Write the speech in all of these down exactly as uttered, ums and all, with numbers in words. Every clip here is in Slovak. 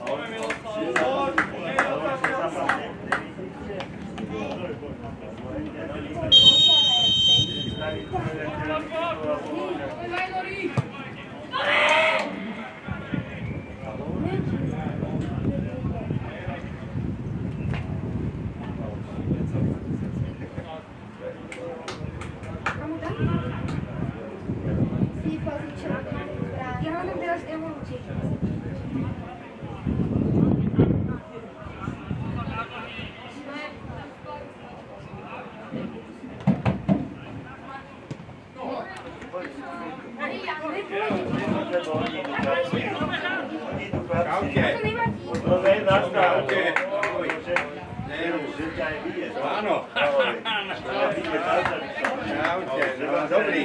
Áno. Dobrý.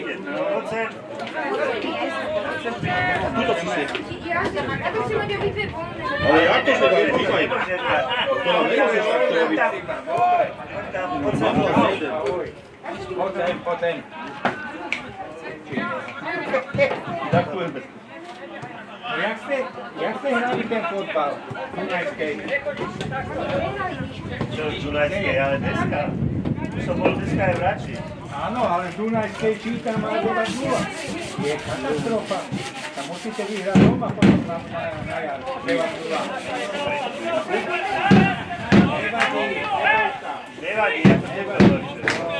Tuto si si. Ja to chcem mať obidve voľné. Ale jak to sa dá vychaj? To nám nemôžeš takto robiť. Potem, potem. Tak tu je bez. Jak ste, jak ste hrali ten fotbal v Dunajskej? Čo v Dunajskej, ale dneska? Tu som bol dneska aj v Rači. Áno, ale v Dunajskej čítam má dva nula. Je katastrofa. Tam musíte vyhrať doma potom na, na, na jar. dva nula. Nevadí, Nevadí, ja to nebudem lepšie.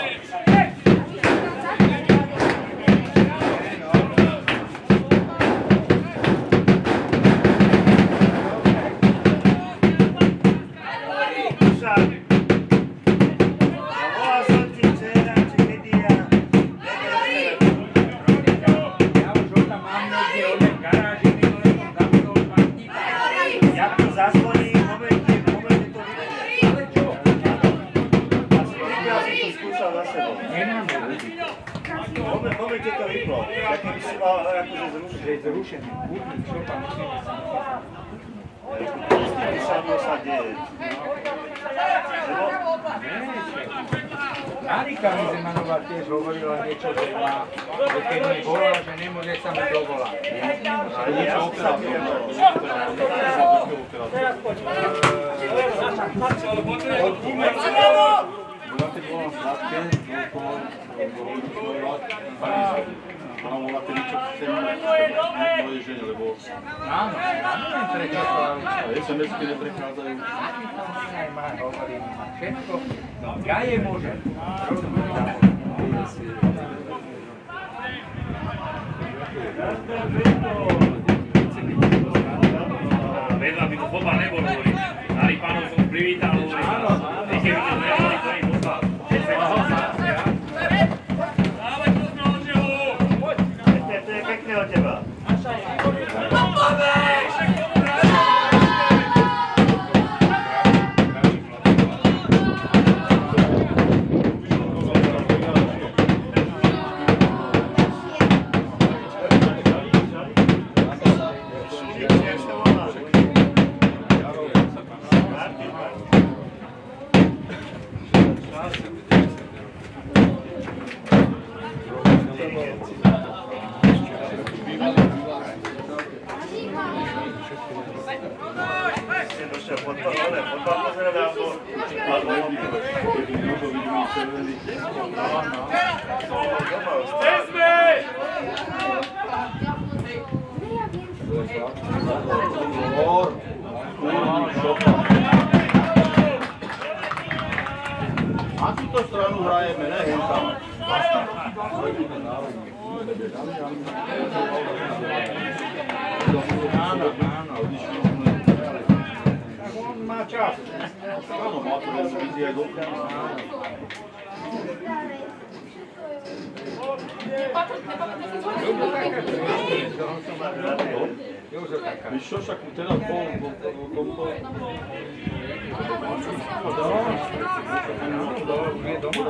Momente to vyplo, tak keby si mal akože zrušiť. že je zrušený. Budník, čo tam musíme sa. To samo sa deje. Marika Zemanová tiež hovorila niečo, že má, že keď mi volala, že nemôže sa mi dovolať. Ale ja som sa vyjadol. Bola keď volám sladké, ona volá keď niečo chce mojej žene, lebo Áno, neviem prekázať. es em esky neprechádzajú. Všetko, no ja je môžem. Vedľa by to fotbal nebol hovoriť. Nari pánov som privítal hovoriť. Áno, áno. Keď videl nehovorí, to je fotbal. Dávaj to sme od neho! To je pekné od teba. A túto stranu hrajeme, ne hen tam. Áno, áno. Tak on má čas. Áno, má to viac vidí aj dobre. Víš čo, však teda po tomto... Je doma.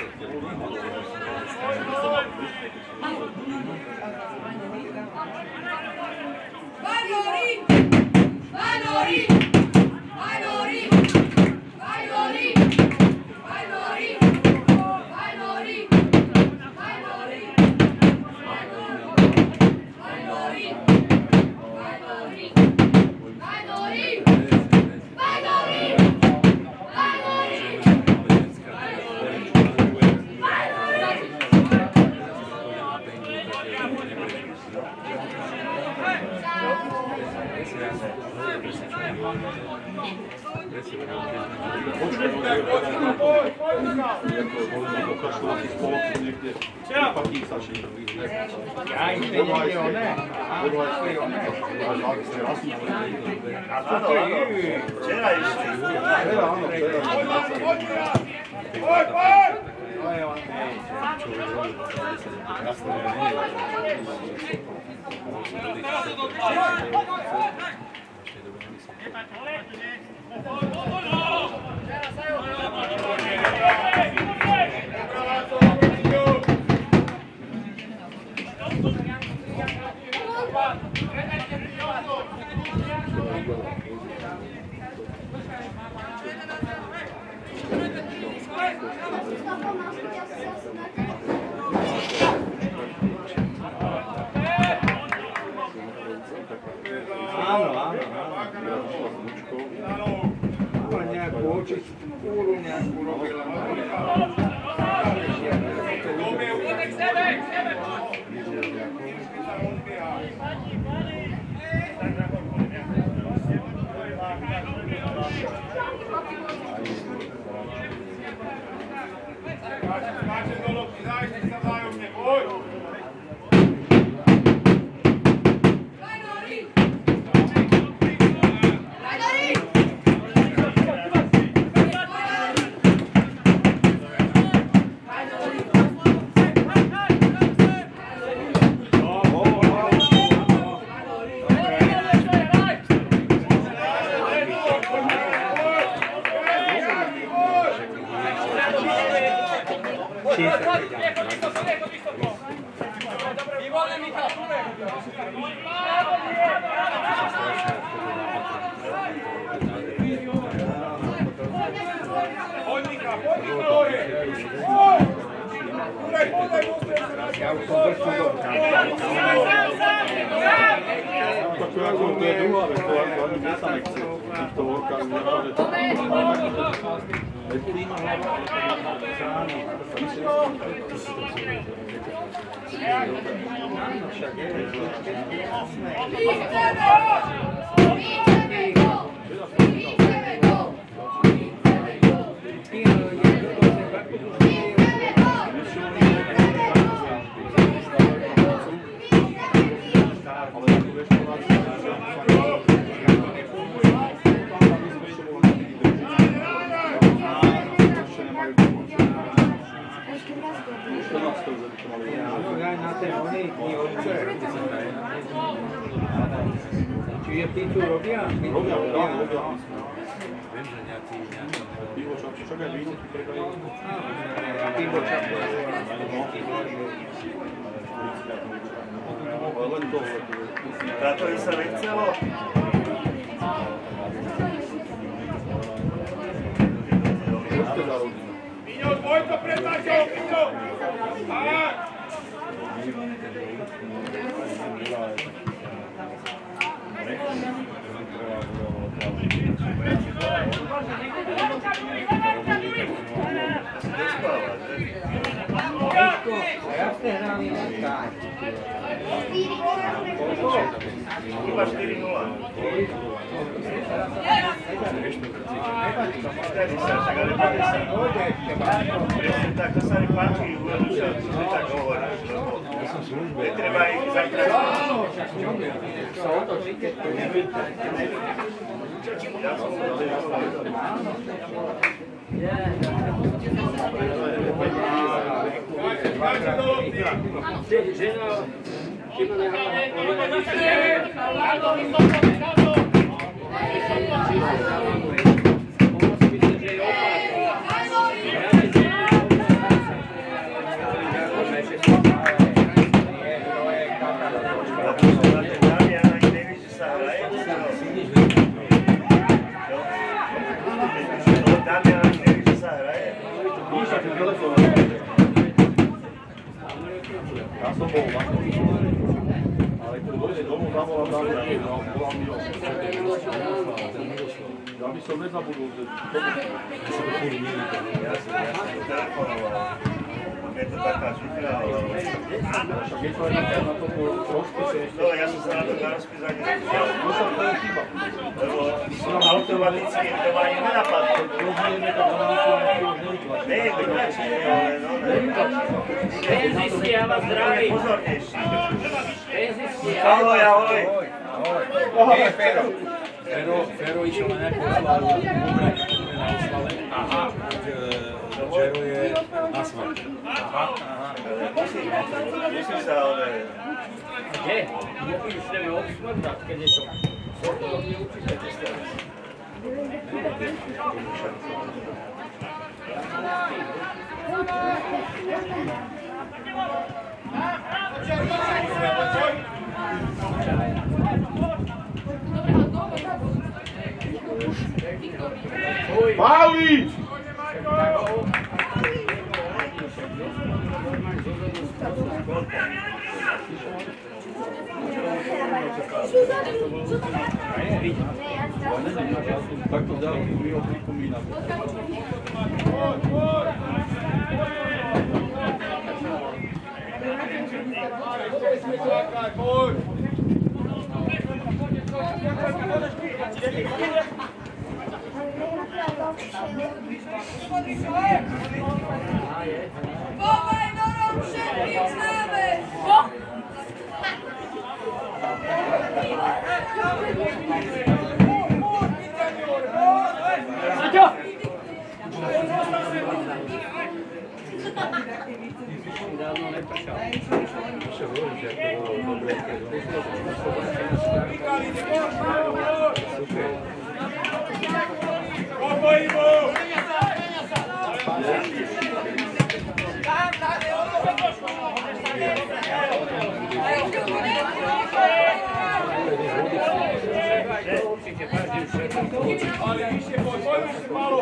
Vai Lori! Vai Lori! Vai Lori! Vai Lori! Vai Lori! Vai Lori! Vai Lori! Vai Lori! Vai Lori! Vai Lori! Vai Lori! Ja im peněz, jo, ne. Jo, ne. Áno, áno. Včera išli. Včera, áno, včera. Poj, poj! Áno, áno, áno. Mala nejakú očistúru, nejakú robila. Ja už som držu do To je druhá vec, to ani mne sa nechce. Týchto orkách neráde. Nepríma hlava, ale zány. však je. Čiže pizzu robia? Robia, robia, robia. Viem, že nejaký, nejaký pivo čap, čo aj víno tu predajú. Pivo čap. Len to. Táto by sa nechcelo? Čo ste za rodinu? Miňo, dvojko pred Maťou, Miňo! Tak! A jak ste hrali dneska? Iba štyri nula. Vtedy sa, však ale vtedy sa. Presne tak, to sa mi páči, že tak hovoríš. Netreba ich zakrásť. Sa otočí, keď to nevíte. Ja som to Ja som bol na to, ale keď dojde domov, zavolám na ľudí, no, volám mi ho. Ja by som nezabudol, že to by Ja som telefonoval. Je to taká šifra, ale... však je to aj na to rozpise. No, ja som sa na to na rozpis ani nešiel. To sa to je chyba. automaticky to ma ani nenapadlo. Ne, to kľačí, ale no, ne. Penzisti, ja vás zdravím. Pozornejší. Penzisti, Ahoj, ahoj. Ahoj. Hej, Fero. Fero, Fero išiel na nejakú oslavu, ubrať na oslave. Aha. Včero je asfalt. Aha, aha. Musím sa, ale... Kde? Už ideme odsmrdať, keď je to. Ortodobne určite testovať. Pavlič! Tak to dal, mi ho pripomína. Povaj do rąk szybkich znamy! Dávno nepršal. Ale vyššie poď, poď vyššie malo.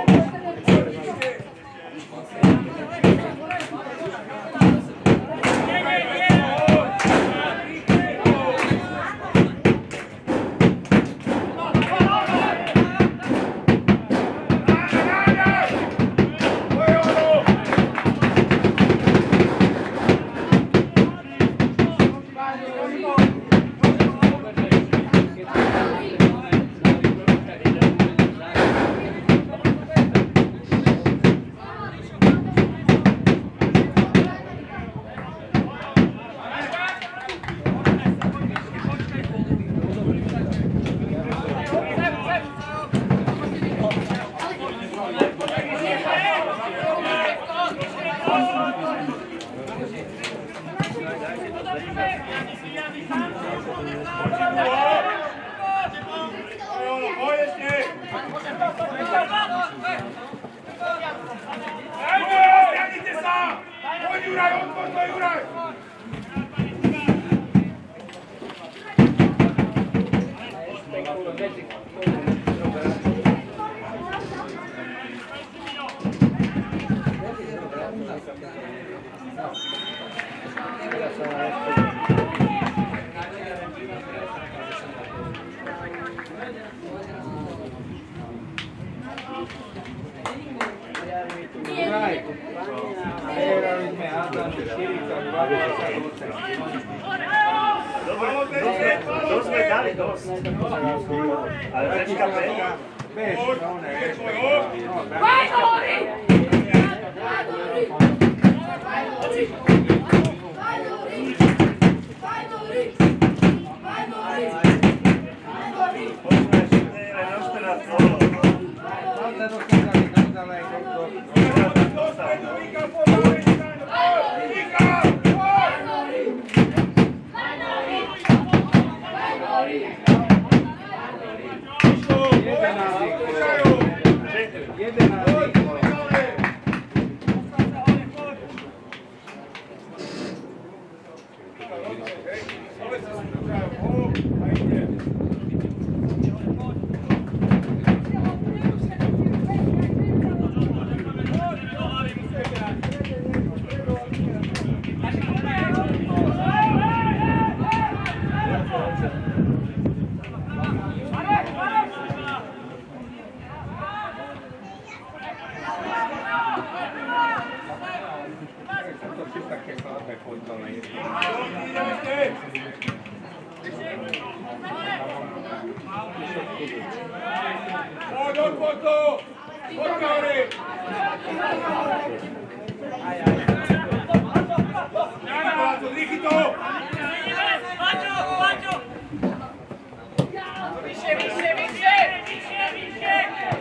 To sme dali dosť. Ale večka peka. Bez, no ne, bez. Vai, Dori! Thank you. Od, odvod to! Odgovori! Odriki to! Više, više, više! Više, više!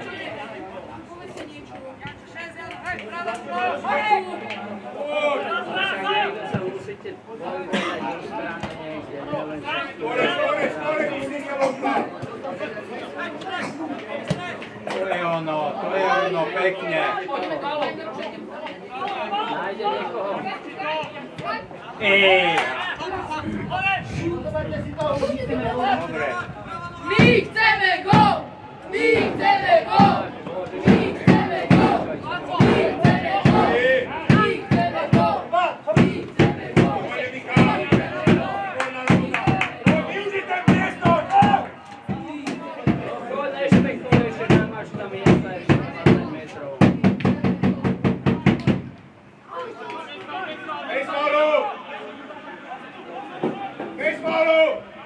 To je ono, to je ono pekne. Ej! Dobre. Mi chceme gol! Mi chceme gol! Mi chceme gol! Mi chceme gol! Mi chceme gol! Mi chceme gol! Využite miesto! To nešpektuje, že nemáš na miesta ešte dvadsať metrov. Hej, Smalu! Hej, Smalu!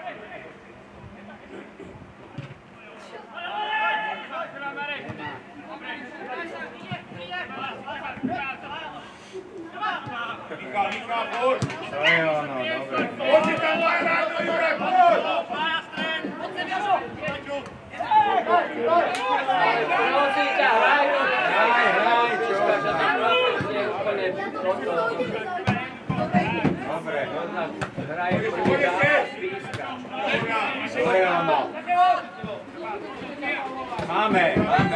Michal, Michal, poď! To je ono, dobre. Poďte tam, Vajrado, Jurek, poď! Prosím ťa, hraj! Hraj, hraj, čo? Úplne toto. Dobre. Hraj prvý dá, píska. To je ono. Máme, máme.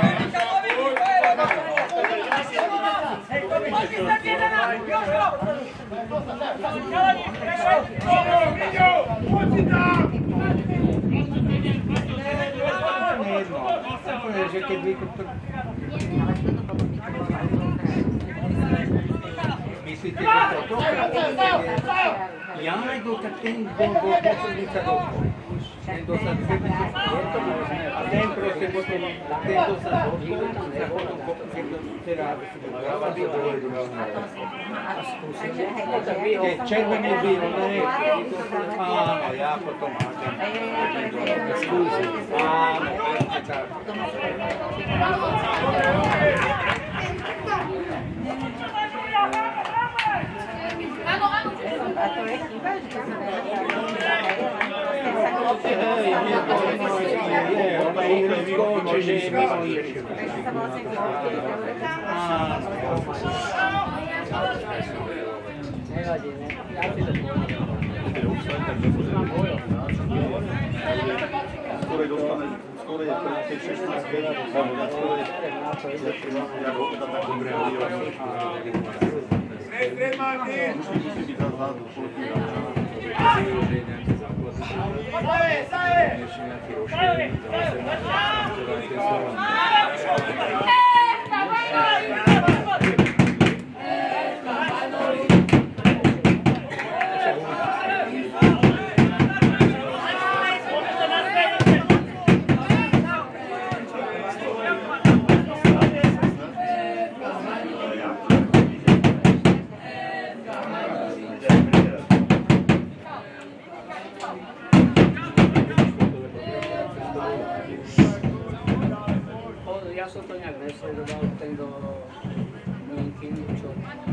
Poďte tam! Nejedno. Úplne, že keď vykuptu... Myslíte, že to ja najdu, tak ten bol bol poslednica do ten dosad sedmičku, a ten proste potom, ten dosad došlo, a potom keď to teda dáva do keď červený byl, ne, áno, ja potom máte. Áno, presne tak. A to je chyba, že to sa Hej, nie to je, ona je ihrisko, čiže je mimo ihrisko. Nevadí, ne? Ja ti to poviem. Skoro je dostane, skoro je prvých šestnásť minút, skoro je jak ho teda tak dobre Stred, stred, Martin! musí byť zadu, Ja som to nejak nesledoval, ten do Minky, čo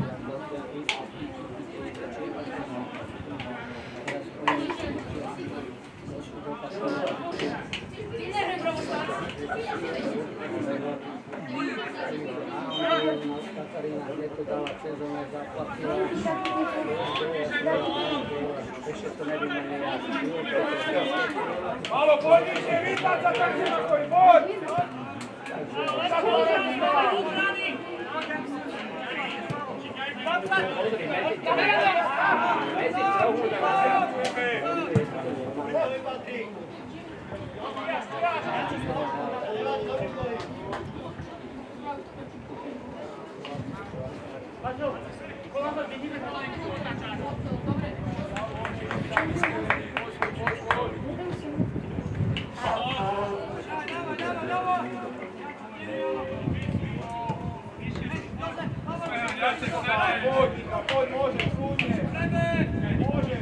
Katarína hneď to dala cez ona zaplatila. Ešte to nevymenili. Malo, poď, ešte vypad sa tak, že stojí, poď! Poď, poď, môžeš, kľudne. Môžeš,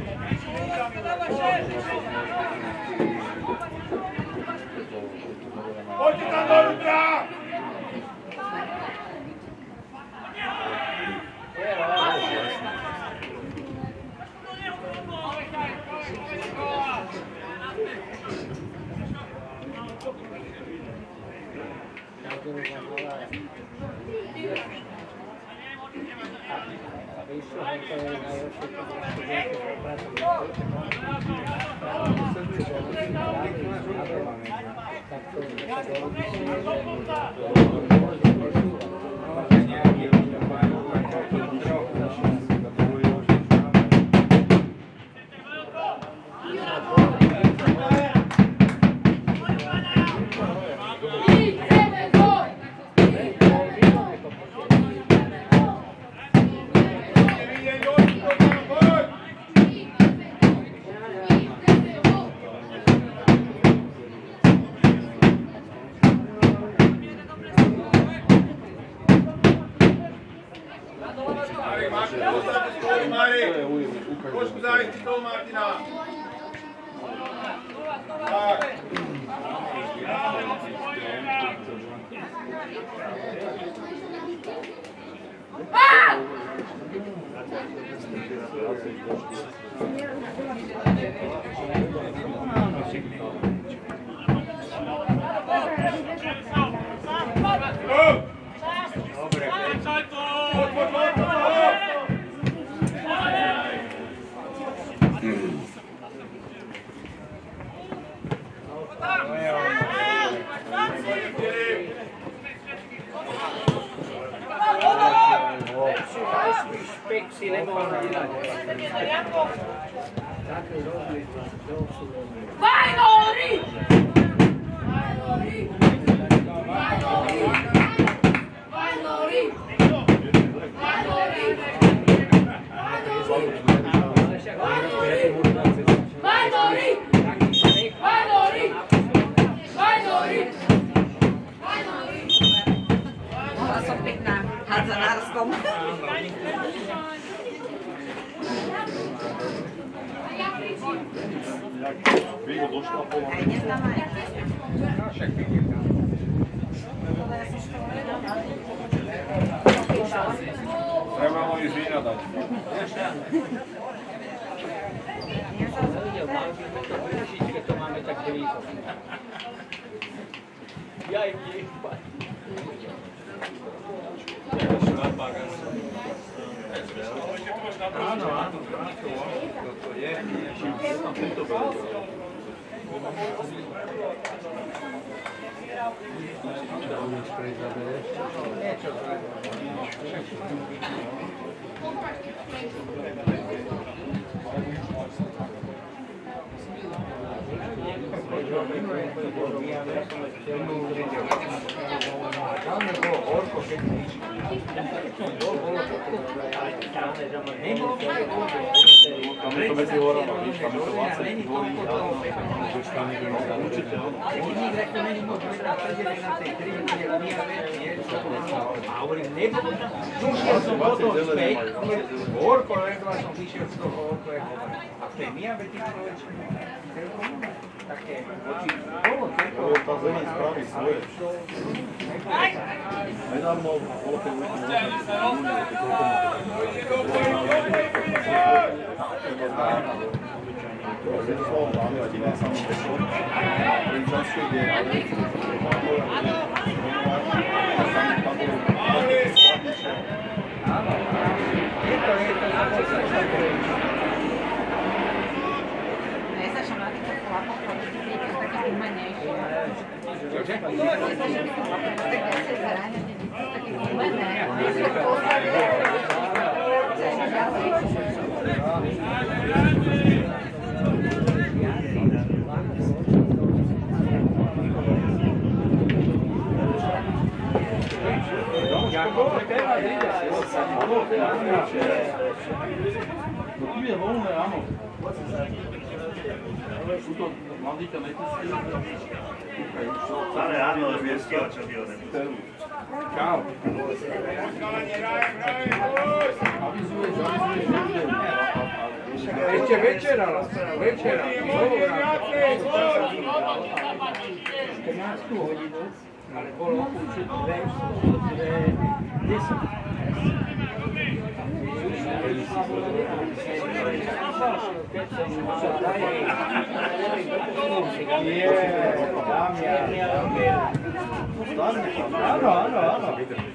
Poďte tam dovnútra! Trošku zájsť toho Martina. Tak. Dobre. Pexi lemona di là. Vai Nori! Vai Nori! Vai Nori! Vai Nori! Vai Nori! Vai Nori! Vai Nori! Vai Nori! Vai Nori! Bola som pekná hádzanárskom. Vigo došla po Aj dnes tam aj. Treba ho ísť vyhľadať. Ja som videl, mali by sme to vyriešiť, keď to máme tak blízko. Ja im nechpať. Áno, áno, to je. Tam je to medzi horama, víš, tam je to dvadsať horí, určite áno. A hovorím, nebolo tam. Došiel som potom späť, horko, ledva som vyšiel z toho horko, jak hovorím. A v tej Mijave ty človečku, také oči, bolo teko. Tá zeleň spraví svoje. Nedávno bolo keď Ne znaš, mladi tako lako hoditi prije takih umanjejših. Čože? Ne znaš, tako se zaranjanje, takih umanjejših. No tu je voľné, áno. Sú to mladí ťa nepustí. Ale áno, ale viete, čo by ho nepustili. Čau. Avizuješ, avizuješ, že Ešte večera, večera. Viacej, štrnástu hodinu, ale bolo určite dve, dve, desať. Áno, áno, áno.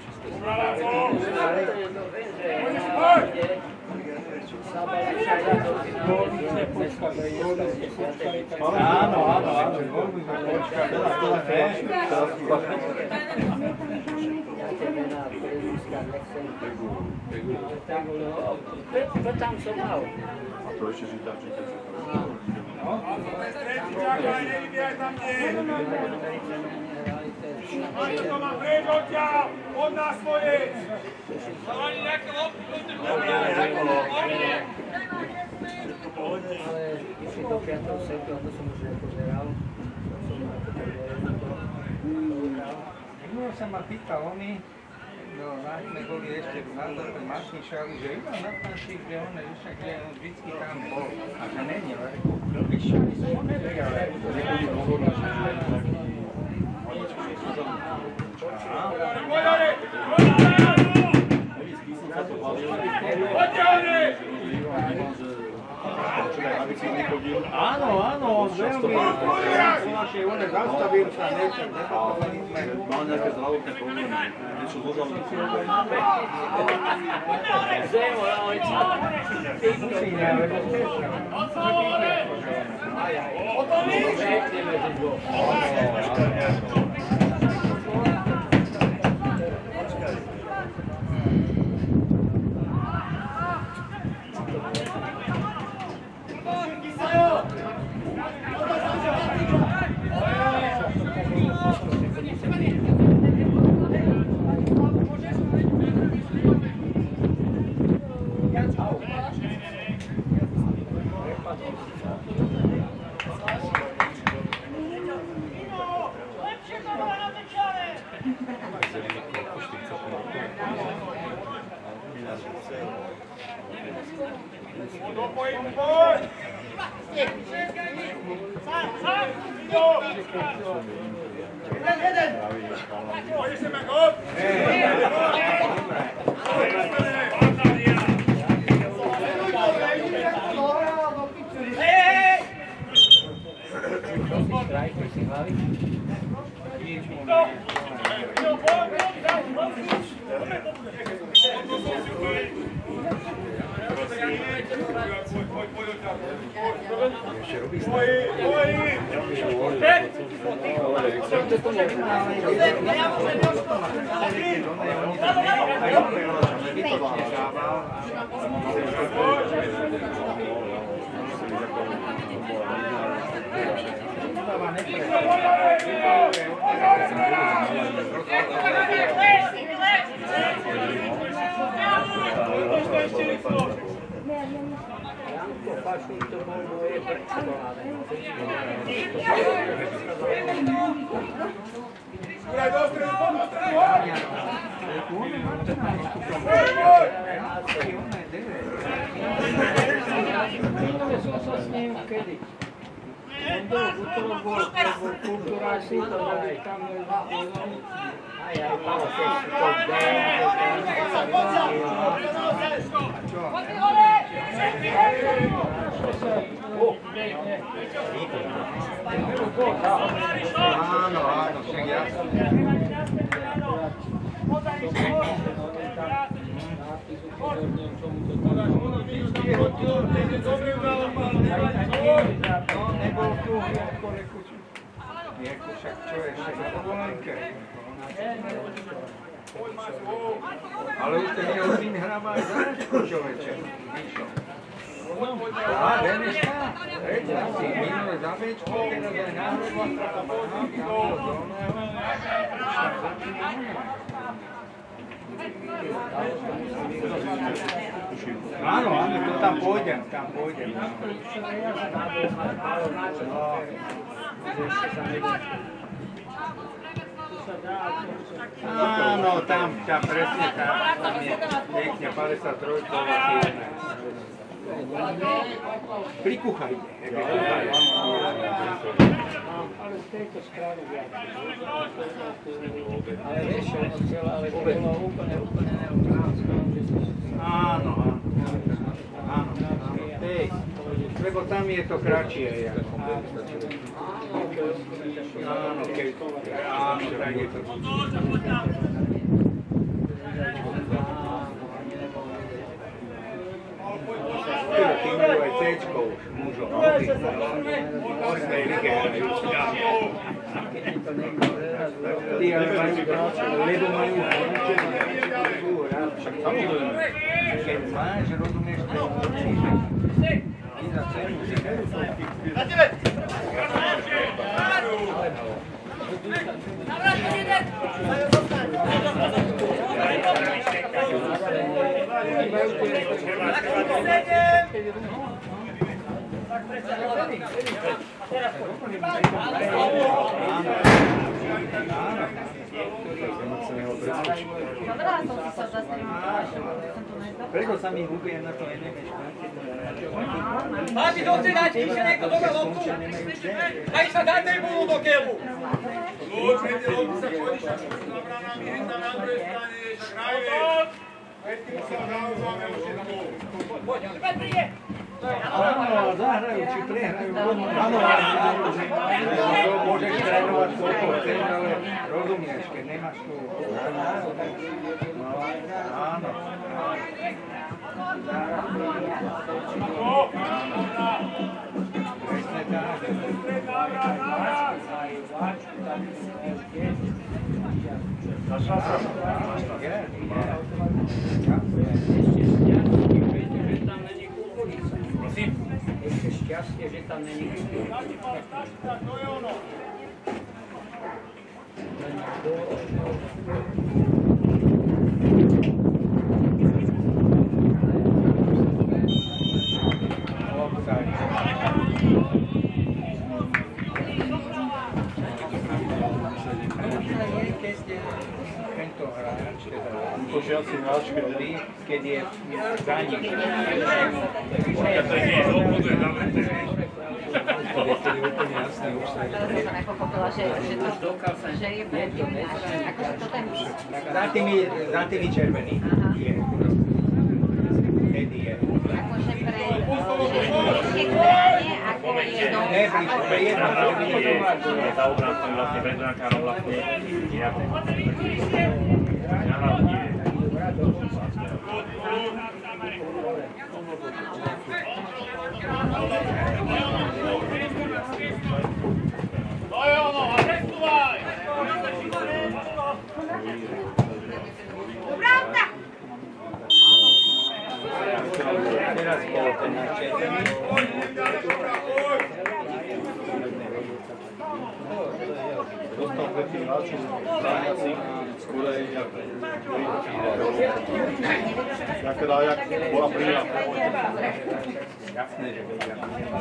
Áno, áno, áno. Tam som mal. A to ešte si tam číte. Čakaj, nevybijaj tam nie. Máš to má preč odtiaľ, od nás svojec. Zavali nejaké lopty, Ale išli do piateho sektora, to som už nepozeral. Minul sa ma pýtal oni, no sme boli ešte v Hádzape Martinšali, že iba na Pančík, že on, že však, že on vždycky tam bol. A že není, ale vyššie som ho nevedel. Áno, áno, on veľmi našej one zastavil sa, nečem, nepotovali sme. Mal nejaké zdravotné problémy, niečo zložal. Musí, ale bezpečná. Áno, áno, však jasne. No, nebol tu, ako lekuču. Nieku však čo je, však na dovolenke. Ale už ten jeho syn hráva aj záčku, človeče. Vyšlo. Á, Deneška? Reď, asi minule za Bčko, teraz aj na hrobu, a tam má na dolného. Však začína. Áno, áno, to tam pôjdem, tam pôjdem. Áno, tam, tam presne, tam je pekne päťdesiattri. Prikuchajte. Ale z tejto strany viac. Ale vieš, ono celé, ale to bolo úplne, úplne neutrálne. Áno, áno. Áno. Hej, lebo tam je to kratšie. Áno, keď áno, tak je to. Tí majú aj céčko už, mužov. Osmej lige hrajú. Tí ale majú, lebo majú však samozrejme, keď máš, rozumieš, to je i za cenu si hrajú. Na tebe! Prečo sa mi húbia na to aj nevieš? Máte doci dať, ešte niekto dobre loptu? Daj sa dať tribúnu do keľu! Lúč, keď je loptu sa chodíš, a čo sú zabranami, hneď na druhej strane, však hraješ. Predtým sa hráme o všetko. Poď, poď, príde! Áno, zahrajú, či prehrajú. Áno, áno, môžeš trénovať koľko chceš, ale rozumieš, keď nemáš tu... Áno. Presne tak. Našla sa. Ešte šťastie, že tam není To je ono. Tento hráč, teda útočiaci hráč, keď je za ním. Ja to nie je obvoduje na vete. To je vtedy úplne jasný úsek. Teraz som nepochopila, že, že, to, že je predtým náš, akože to ten... Za tými, za tými červený je. Vtedy je. Akože pre... že bližšie k bráne, ako je do... Ne, bližšie, pre jedno. Je za obráncom vlastne pred brankárom vlastne jinak. Ja vám nie. To je ono, a prestúvaj! Pravda! Teraz bol ten na červený. dostal predtým hráčov bráňaci skorej, jak jak teda, jak bola príjma. Jasné, že vedia.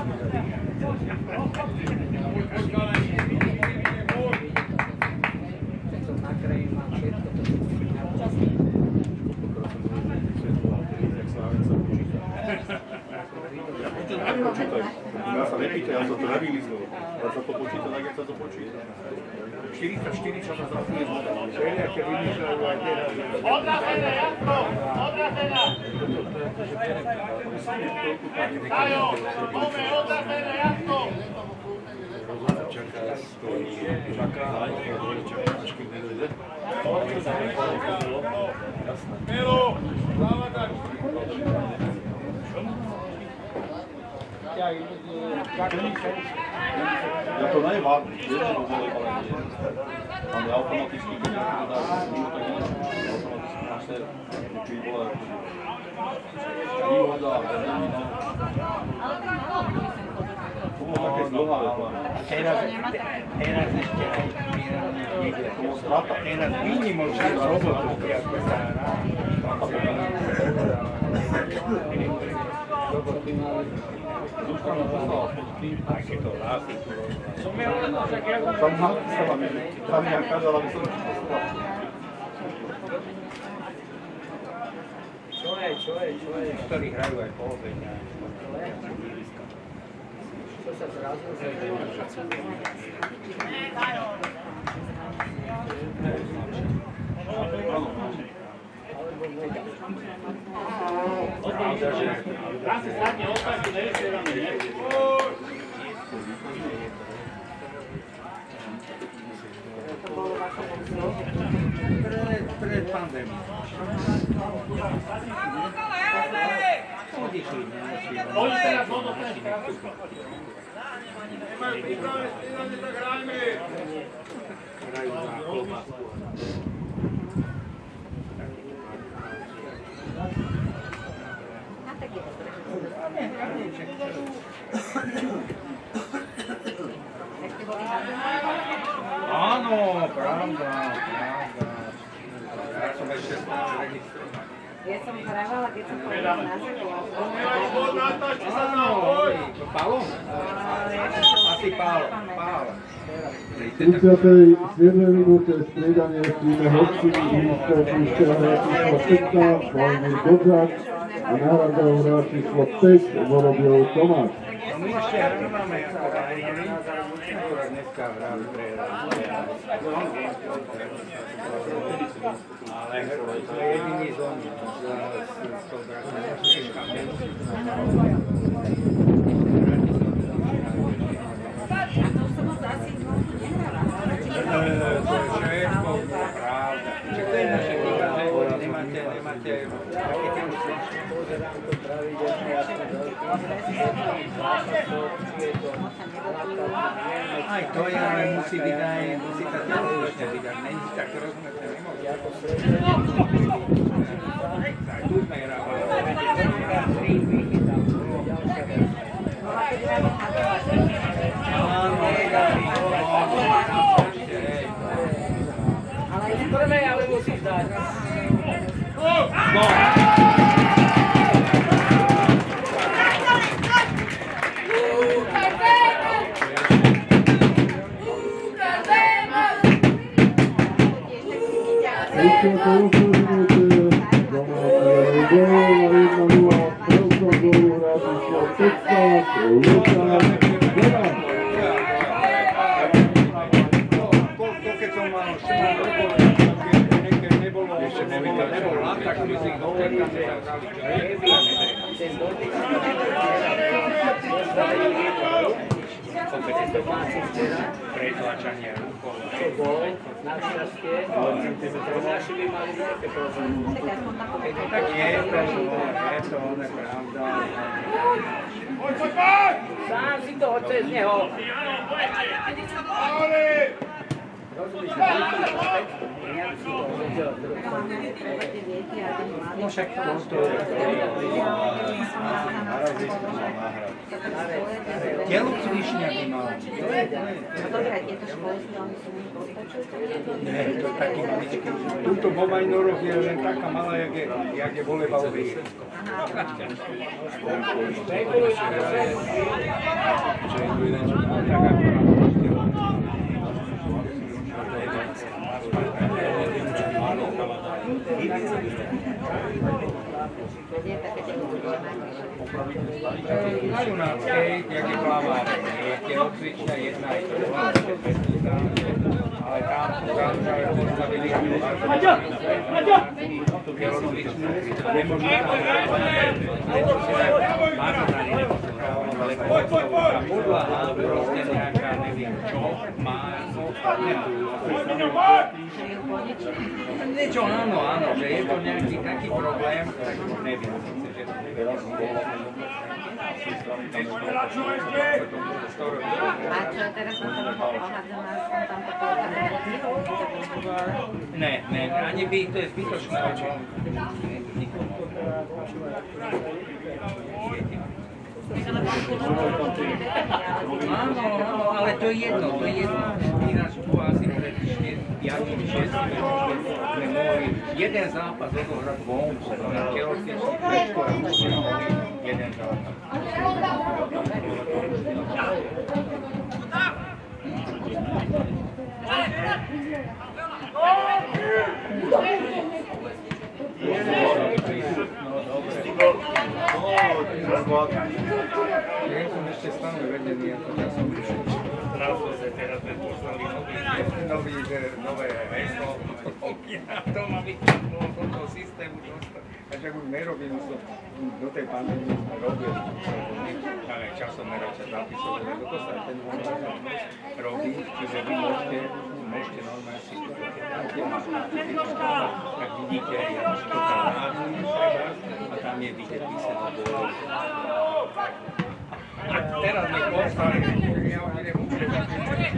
Ja sa nepýta, ja sa to nevylizol. Ja sa to počíta, tak jak sa to počíta. štyridsaťštyri, čo sa zrasuje z voda. Všelijaké vymýšľajú aj teraz. Odrazené, Janko! Odrazené! Dajo! Ome, odrazené, Janko! Čaká, stojí, čaká, čaká, až keď nedojde. Milo! Závadač! Ja to nevám, jedného volej, ale nie. Tam je automaticky, keď ja to dá, tak je automaticky master, či vole, výhoda, verejná. To bolo také zdlhavé. Teraz, teraz ešte aj niekde. To bolo strata. Teraz výnimočná robotu, ako sa hrá. Roboty mali. Zúškano poslala pod tým, Aké to lásy tu robí. tam napísala mi, tam nejaká dala by som ešte poslala. Čo je, čo je, čo je? Ktorí hrajú aj po obede. Čo sa zrazil, že je Tam si sadne otázku, nevysielame, nie? Pred, pred pandémiou. Odišli, nemusíme. Oni teraz vodno prešli. Nemajú prípravné stýdanie, tak hrajme! Hrajú za klobásku. Áno, pravda, pravda. Ja som ešte registroval. Ja som hrávala, keď som povedala na základu. Bod, natáčte sa tam, Áno, boj! Pálo? Asi Pálo, Pálo. tridsiatej siedmej minúte striedanie v týme hostí Hrinská Púšťa hra číslo šestnásť, Vladimír Bodzák a náhradou hra číslo päť, Vorobiel Tomáš. No my ešte hráme ako Vajneri, akorát dneska hráli pre ale sme jediní zóni, s tou Bratislavská menším. A to som moc asi nehrala. To je šéfko, pravda. Čiže to je naše liga, že nemáte, nemáte také ten slušný. Aj to je, ale musí byť aj, musí tá televizne byť, ak není tak rozumieť, nemôže. Tak tu sme hrávali. ale z prvej, ale musíš dať. No! tridsiatej ôsmej minúte domácej gól na jedna nula v prvnom gólu hra číslo pätnásť, Lukáš Gerard. To keď som mal štrnásť rokov, keď nebolo, ešte nebol lat, tak my si dovtedy zahrali Ten dotyk Opäť domáci včera. pretlačania. Čo bol, našťastie, naši by mali nejaké problémy. Tak je to, je to, je pravda. Sám si to cez neho. Rozumíš, že nejak si to vedel. No však toto je telocvičňa by mal. Dobre, tieto školy sú veľmi postačujúce. Nie, to je taký maličký. Tuto vo Vajnoroch je len taká malá, jak je, jak je volejbalový. Majú na skate, jak je plavárne, je telocvičňa jedna aj druhá, ale tam ukážu, že postavili tú telocvičňu, nemôžu tam ale tá podlaha proste nejaká, neviem čo, má niečo áno, áno, že je to nejaký taký problém, tak neviem, že A čo teraz na toho pohádzaná, som tam pokoľka? Ne, ne, ani by, to je zbytočné. Áno, áno, ale to je jedno, to je jedno. Ináč tu asi pred piatimi šestimi sme mohli jeden zápas odohrať vonku, na telocvičný prečko a musíme mohli jeden zápas. Ja som ešte stále vedený, ako ja som prišiel. Zrazu sa teraz sme poslali nový, nové heslo. To má byť do toho systému. A však už nerobím, do tej pandémie sme robili, ale časomerače zapisovali, toto sa ten online robí, čiže vy môžete, môžete normálne si tak vidíte, ja to tam rádim a tam je vidieť písané do. A teraz mi poslali, ja už idem úplne zapísať.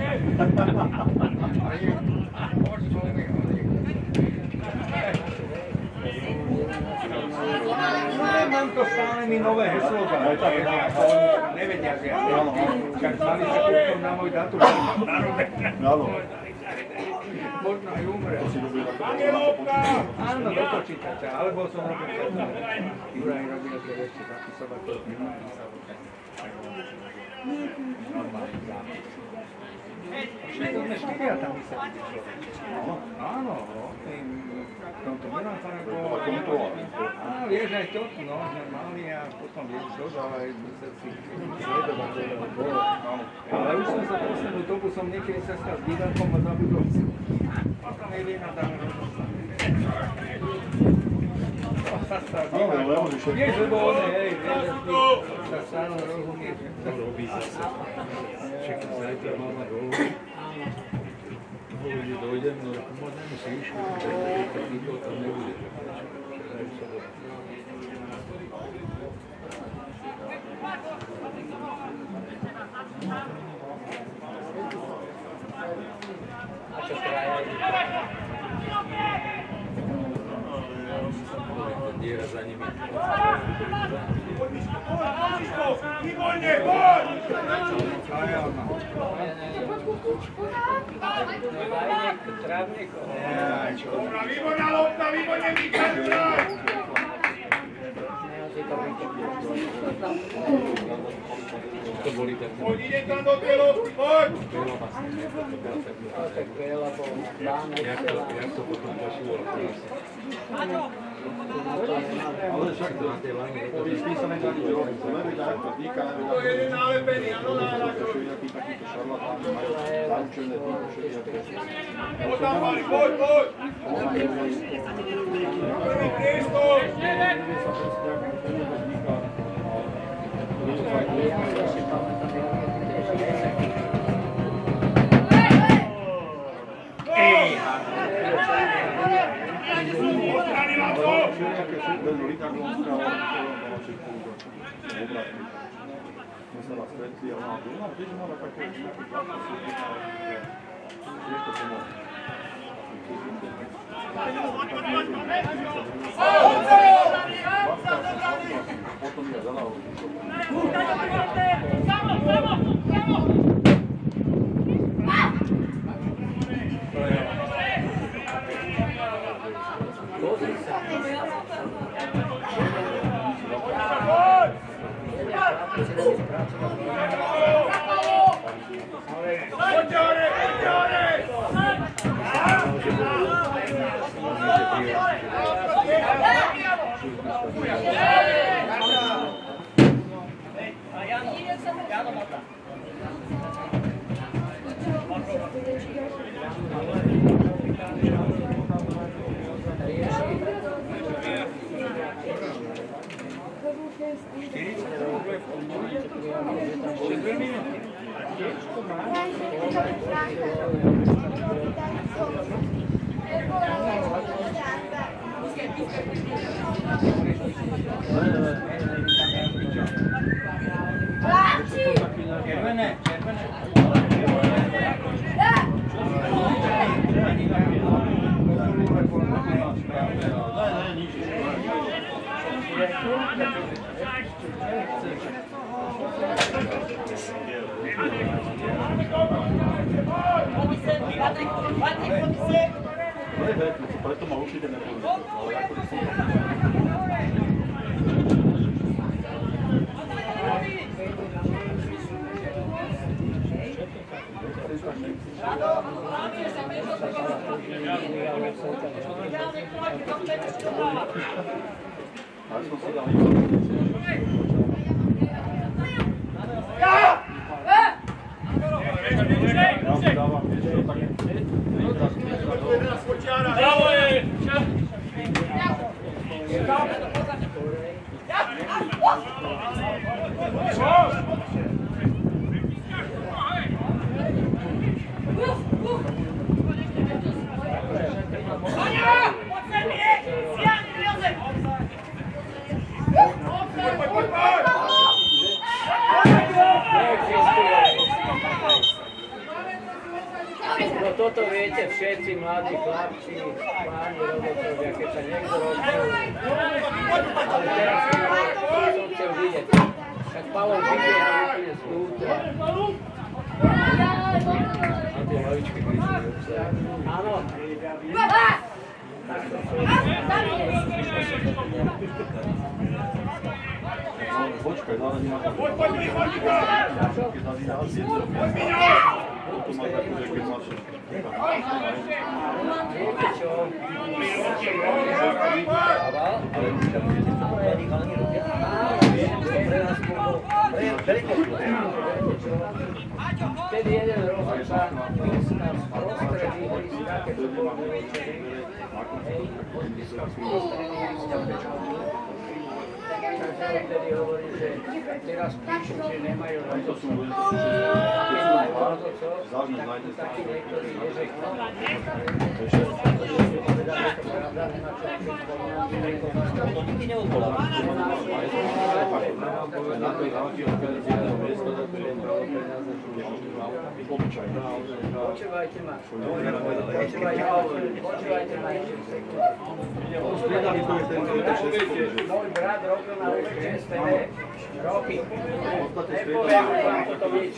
Mám to stále mi nové heslo dať, nevedia, že ja však mali sa kúpkom na môj datum narodenia. Možno aj umre. Áno, do počítača, alebo som robil časom. Juraj robil, že ešte zapisovať, to nepísal. Normálne zápis. Všetko sme štyria tam by sa vidieť. Áno, v tomto Milan Faragov. Á, vieš aj to, no, sme mali a potom vieš dodal aj musel si sledovať, že to bolo. Ale už som sa poslednú dobu som niekedy sa stal s Divankom a zabudol si. Potom neviem a dáme rozhodnúť. To sa stal Divankom. Vieš, lebo on je, hej, vieš, sa stále rozumie. To robí zase. Čekaj, zajtra máme rohu. Hovorí, dojdem, no možno musíš, tak nikto tam nebude. A čo kraja? Diera za nimi. Výborne, poď! Dobra, výborná lopta, výborne Michal, braj! To boli také. Poď, ide tam do tej lopty, poď! Jak to, jak to potom posúvalo? Ale však to na tej lani, povistí sa nedá nič robiť, to nevedia, ako to týka, nevedia. To je jeden nalepený, áno, náražo. Takýto šarlatáni majú zaučené týko všetko. Poď tam, Mali, poď, poď! Prvý priestor! Odstranila to! Ten Litargonská, on bola všetko obratný. My sa raz stretli a ona tu, no, tiež mala také nejaké zápasy, tiež to pomôže. Potom ja zadal. Preto ma určite nepôjde, ale ako to som ale som si dal Bravo je! No toto viete všetci mladí chlapci, páni robotrovia, keď sa niekto rozhodol. Ale teraz som chcel vidieť. Tak Pavol vybieha úplne z lúta. A tie hlavičky kričujú. Áno. Počkaj, dále nemá tak. Poď, poď, poď, poď! Keď na zína asi jedno. To má takú, že keď máš... Viete čo? Ale už tam budete to radikálne robiť. Pre nás bolo... Vtedy jeden rozhodca pískal z prostredí hryska, keď to bolo vyučený. Hej, odpískal z prostredí hryska pečovú. Takže vtedy hovorí, že teraz píšu, že nemajú rozhodcov. Keď majú rozhodcov, tak taký niektorý neřekl. Povedal, že to pravda, nemá čo prispomínať. To nikdy neodvolá. Počúvajte ma. Počúvajte ma. Počúvajte ma. Môj brat robil na es té vé roky. Nepoviem vám toto nič.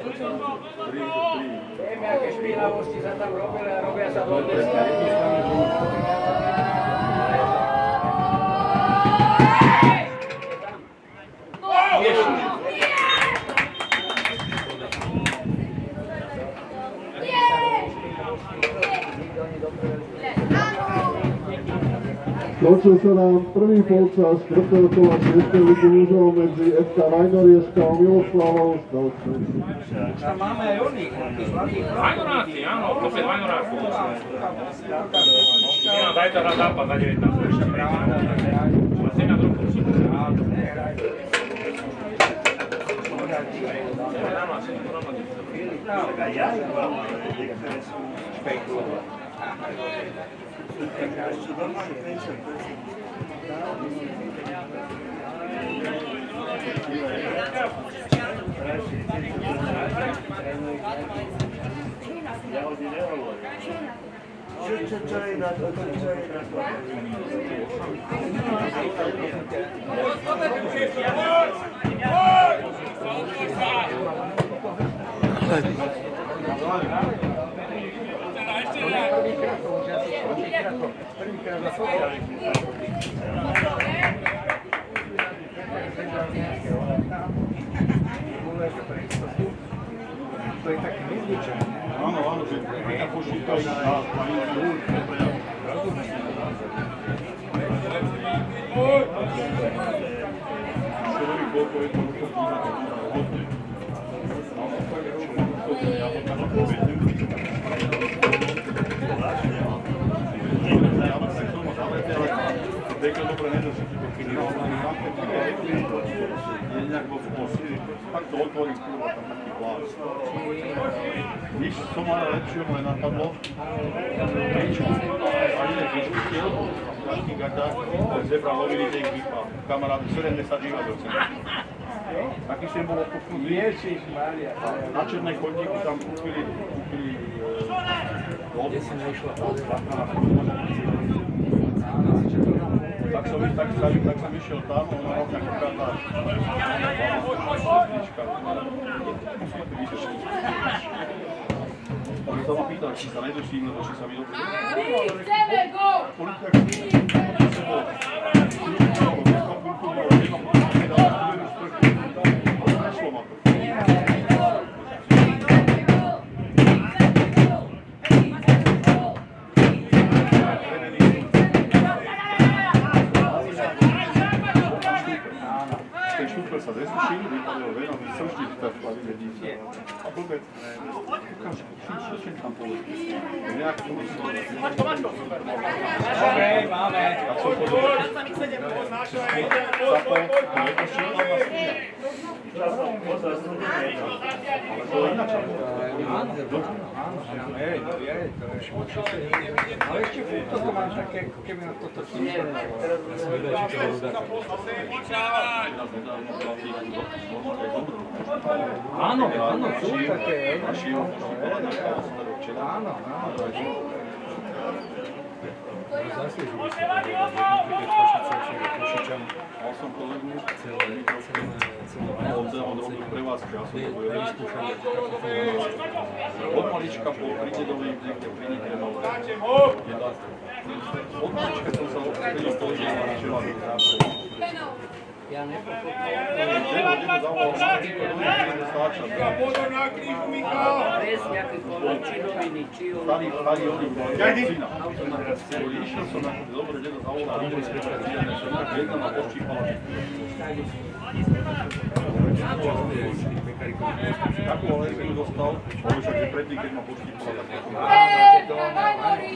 Viem, aké špinavosti sa tam robili a robia sa dodnes. Končil sa nám prvý polčas štvrtého kola šiesteho ligy mužov medzi ef ká Vajnorieska a Miloslavou Stelce. Tam máme aj oných. Vajnoráci, áno, opäť Vajnoráci. Ja, daj to na západ, na devätnásť. A cena druhú. To je také nezvyčajné. Áno, áno, že taká pošítka a pani druhú. Človek koľko je to hodne. Ja to tak povedem. Ja to tak som zavete, ale dekle dobre nedrží. Keď je nejak vo vposli, tak to otvorím kurva, tam taký plán. Nič som ale lepšieho len napadlo. Nič. Ani ne vyškytil. Taký gata. Zebra lovili tej kýpa. Kamarád sedemdesiat živadovcem. Taký sem bol odpuknutý. Ježišmaria. Na černej chodníku tam kúpili lob. Kde si nešla? Tak som ich tak stavil, tak som išiel tam, ona rovná kokrátá. On sa ma pýtal, či sa nedoším, lebo či sa mi dobre. My chceme go! Politika, my chceme go! Ten štúpel sa zesúšil. šíru vypadalo veľmi sršný vytačovať vedíte. A vôbec ne. Ukáž, čo tam povedal. Nejak to musí. Mačko, Mačko! Dobre, máme. A co povedal? Zapol, to je to šíla vlastne. Ale to je ináč. Áno, áno, je, to je, to je. Ale ešte furt toto mám také, ako keby na toto číslo. Áno, áno, sú také. Áno, áno. Zaslúžili si to, Košičan. Mal som kolegu celé, on robil prevádzky, ja som to bojel. Od malička po Pridedovej niekde pri nich nemal. Od malička som sa odstredil to, že sa začala do západu. Ja nepochopil. Pozor na krížu, Michal! Bez nejakých činoviny, činoviny. Starý, starý oni, syna. Išiel som na dobre, dedo zavolal, že sme sa cílené, že jedna ma poštípala. Takú alergiu dostal, ale však je predtým, keď ma poštípala. Eka Vajnori!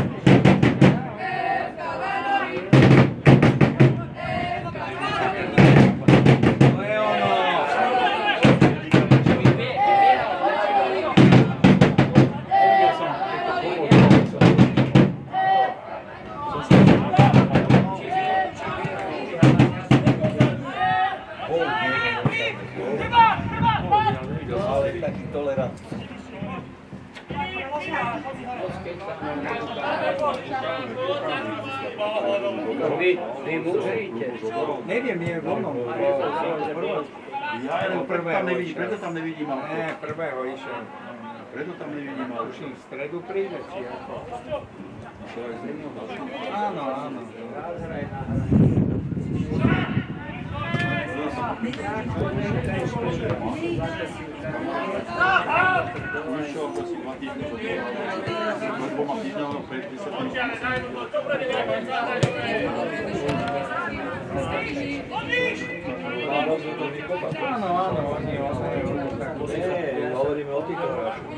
Eka Vajnori! Vy, vy mu veríte? Neviem, nie je vonom. Ja jenom tam nevidím, preto tam nevidím, ale... Ne, prvého išiel. Preto tam nevidím, ale... Tuším, v stredu príde, či ako? Áno, áno. Ušiel asi dva týdne do toho, lebo ma týdňalo pred desať minút. Áno, áno, oni Hovoríme o týchto hráčoch.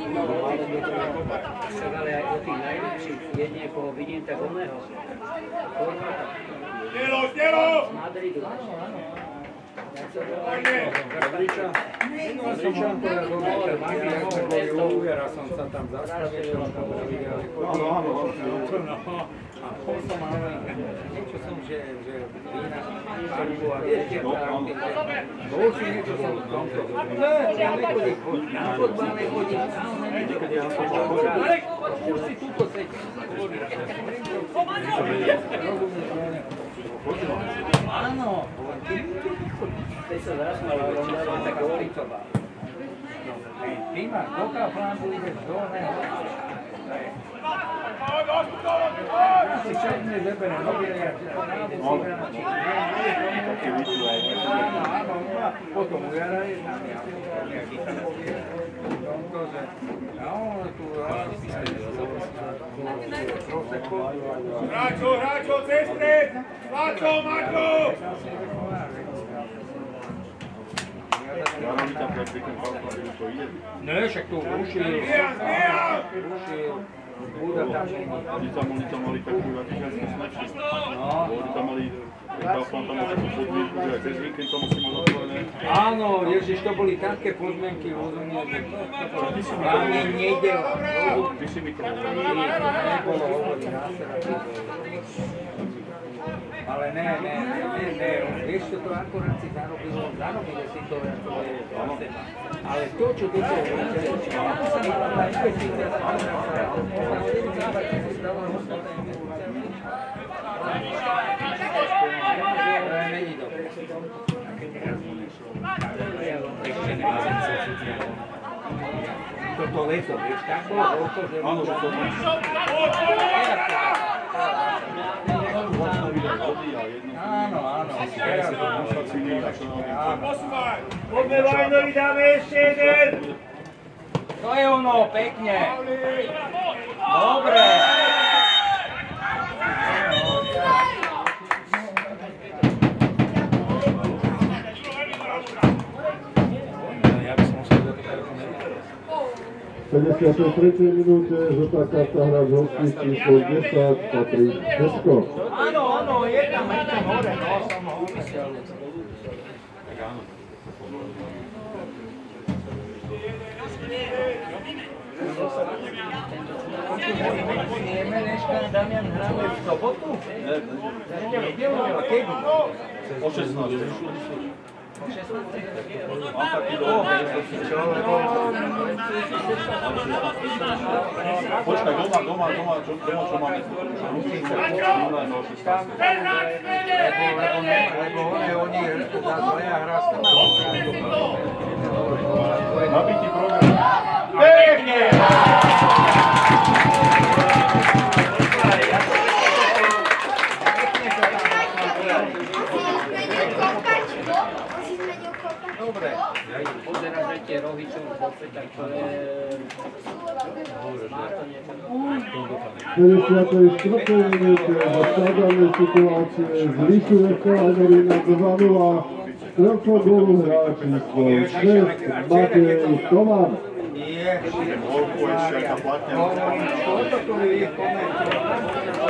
Ale aj o tých najlepších. Jedine, koho vidím, tak oného. Stelo, stelo! Z Madridu. Kadriča. Minul som on povedal, že máte, jak sme boli u úvera, som sa tam zastavil, som tam videl. Áno, áno, A pol som ale, niečo som, že vína, šarbu a viete, bol si niečo som v tomto. Ne, ja nechodím, na fotbal nechodím, tam nechodím. Už si túto seď. Áno, Teď sa zasmala, rovnáva tak hovorí to má. ty máš koľká flandu, ideš dolného. Ja si všetné zeberem, ja si to nábu si vrana, či nie, také vytúaj. áno, áno, potom ujara je tam, ja si to nejaký tam povie, tomto, že no, tu asi aj proseko. Hráčo, hráčo, cez stred! Marko, Marko! Ja mám tam každý ten palpán, že to ide. Ne, však to rušil, rušil, Buda tam není. Oni tam, oni tam mali takú vatikánsku značku. No, Oni tam mali, palpán tam mal takú podmienku, že aj cez víkend to musí mať otvorené. áno, ježiš, to boli také podmienky, rozumiem, že vám je nedela. Ty si mi to Nebolo hovorí následne. Ale ne, ne, ne, ne, ne, vieš, čo to akorát si zarobilo, zarobilo si to, ako je zase. Ale to, čo to bolo, ako sa mi tam tá investícia stala, ale neviem, zábať, čo si stala ostatné investíciami. Ale není dobre. Ešte nemá toto leto, vieš, tak bolo horko, že... áno, že to máš. Áno, áno. Poďme, Vajnovi, dáme ešte jeden! To je ono, pekne. Dobre. tridsiatej tretej minúte žltá karta hráč hostí číslo desať Patrik Česko. Áno, áno, je tam, je tam hore, no, som ho umyslel. Vieme dneska, Damian, hráme v sobotu? Ne, ne. A kedy? O šestnástej. O šestnástej? Mám taký dohovor, čo, lebo... Počkaj, doma, doma, doma, čo, doma, čo máme? Lebo oni za zlea hra s tým. Nabitý program. Pekne! Dobre. Pozerá, že tie rohy, čo v boxe, tak to je... Má to niečo. V päťdesiatej štvrtej minúte za skladanie situácie zvyšuje Kalamerina dva nula. Strelcom gólu hráč číslo šesť Matej Toman. Volku ešte sa platne. Toto tu je komentovať.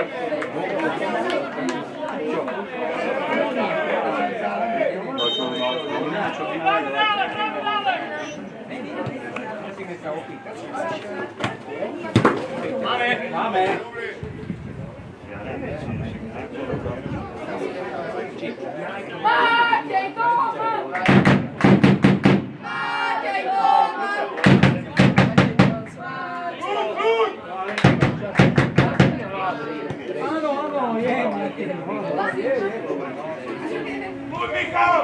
Musíme sa opýtať. Máme. Máme. Matej Toman! Matej Toman! Áno, áno, je. Je, je. Buď, Michal!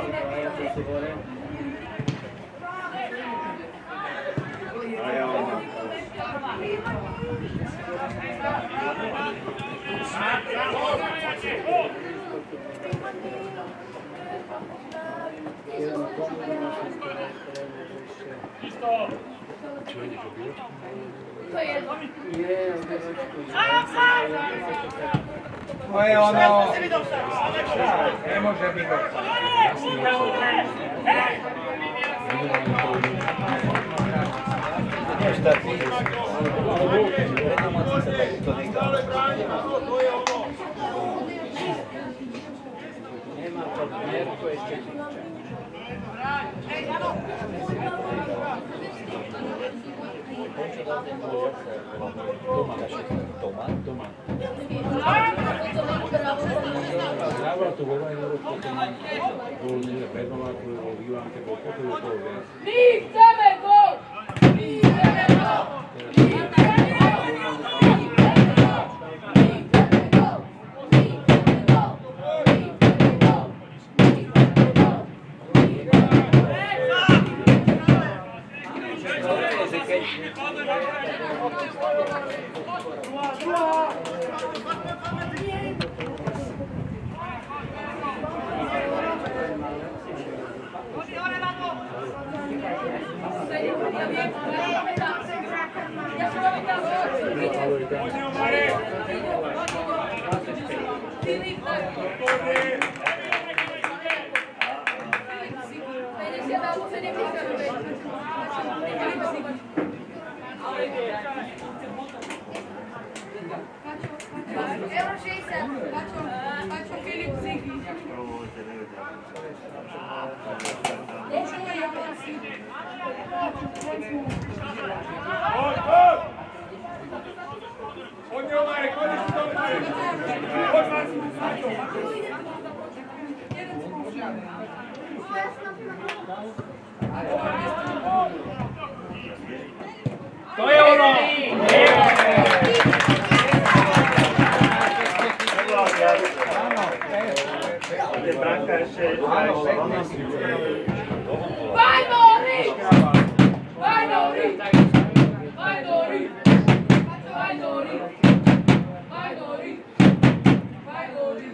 To je jedno. To je ono. Nemôže byť to. Nemá to mierku ešte. Toman? Toman. Hrával tu vo Vajnoru, potom bol niekde pred Nováku, vo Vývanke, bol pochopil toho viac. My chceme gól! My chceme gól! My chceme gól! To je ono! Vajnori! Vajnori! Vajnori! Vajnori! Vajnori! Vajnori!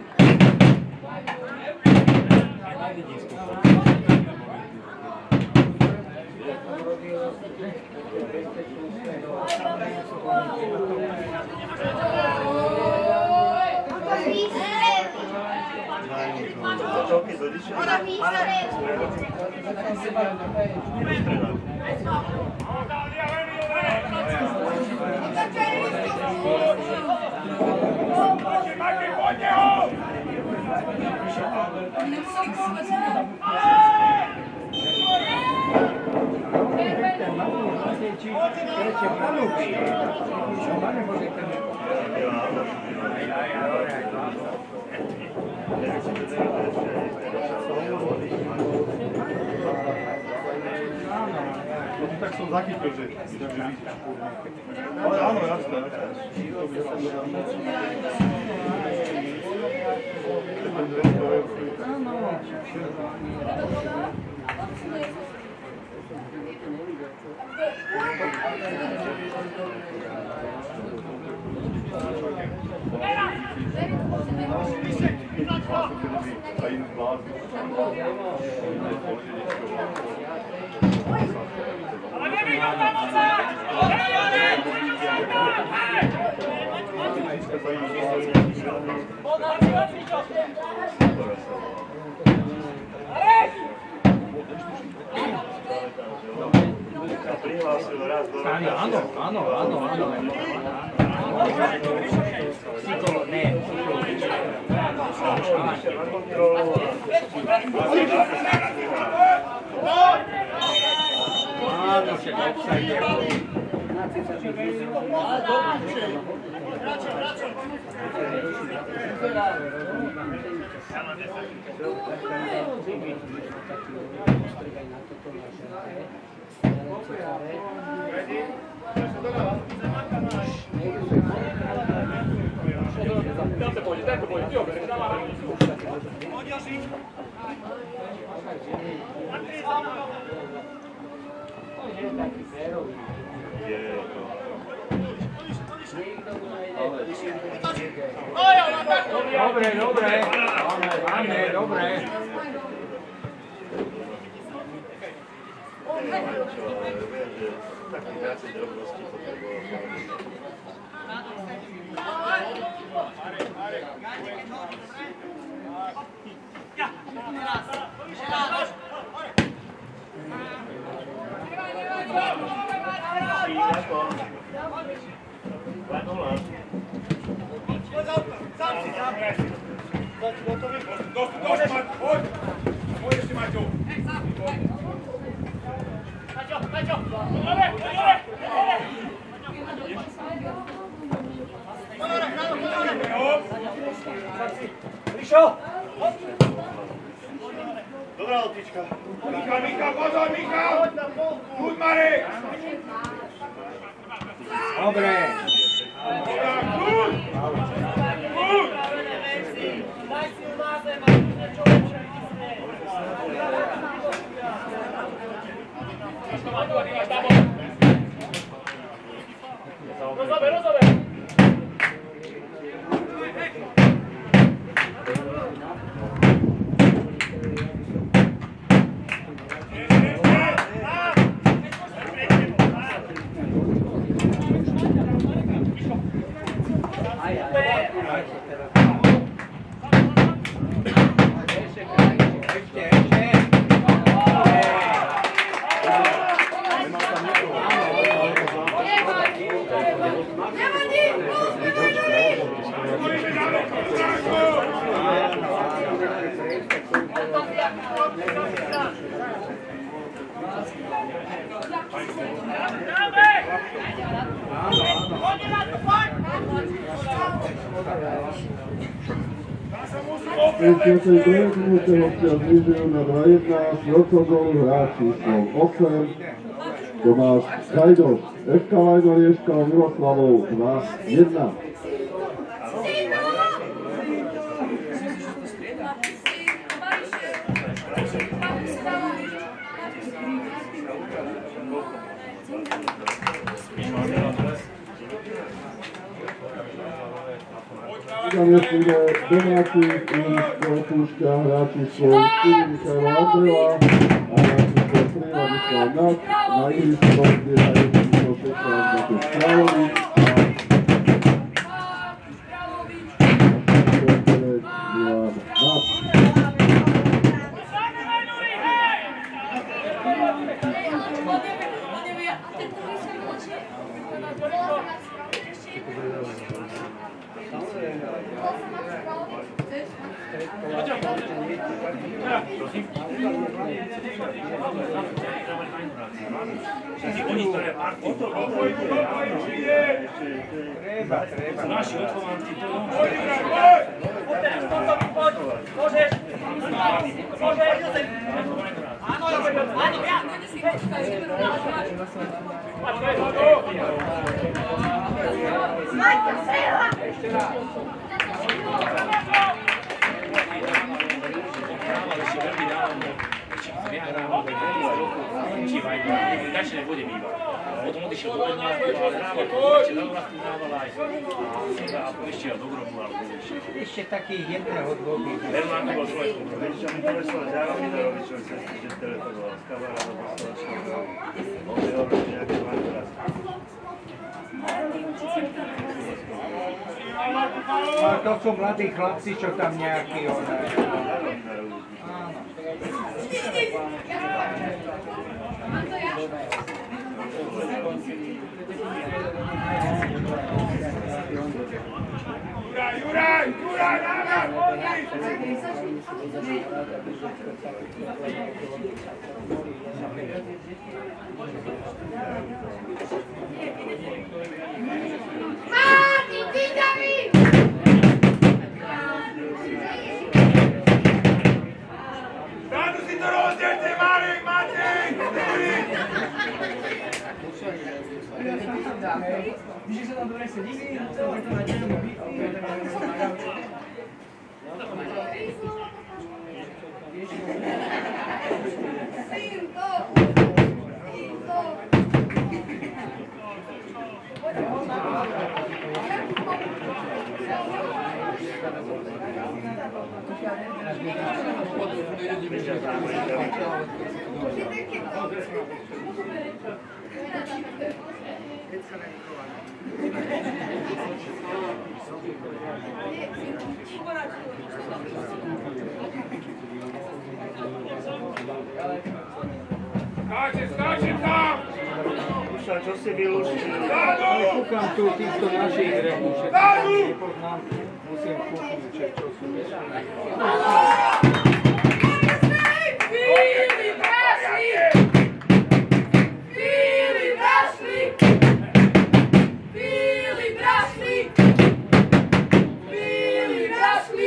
Vajnori! Tak som zachytil, že ale áno, jasné. Áno, áno, áno, áno. Psycho, ne, áno, však obsajde. Dajte pojď, dajte pojď, jo, bere, dává. Pojď, Joši. Dobre, dobre. Máme, dobre. Dobrá loptička. Michal, Michal, pozor, Michal! Kúď, Marek! Dobre. Dobrá, kúď! Kúď! Daj si ju na zem, aby niečo lepšie vysne. Rozober, rozober! V tridsiatej druhej minúte hostia znižujú na dva jedna s Jocogol hráč číslom osem Tomáš Gajdoš. ef ká Lajno Rieška Miroslavov dva jedna. Tam je bude domáci Iliško Púšťa, hráč číslo štyri Michal Andrela a hráč číslo tri Ladislav Nať. Na ihrisku je hráč číslo šestnásť Matúš Královič a číslo deväť Milan Nať. Oni, ktoré party, treba, treba. Naši odchovanci to Poď, poď! Poď, môžeš! Môžeš! Áno, áno, ja! Majka, strela! Ešte raz! Dačne nebude bývať. Potom odišiel do Bedňa, ešte na vlastnú dávala aj a ešte do grobu, ale ešte. Ešte takých jedného dvoch. Vermán bol svoj. Rodičia mi povedali, že ja mi na rodičovi cesty, že telefonoval z kamaráda do Slovenska. On mi hovoril, že nejaké dvakrát. Ale to sú mladí chlapci, čo tam nejaký ona. Áno. Juraj, Juraj, Juraj, návrat, hodni! Mati, Vitavi! Rádu si to rozdielte, Marek, Matej! Víš, že sa tam dobre sedí? To je to na dělnu Cinto! Cinto! Skáče, skáče tam! Duša, čo si vylúštil? Zádu! Kúkam tu týchto našich hrechov, všetkých Zádu! nepoznám, musím kúknúť, čo sú. Fili, brašli! Fili, brašli! Fili, brašli! Fili, brašli!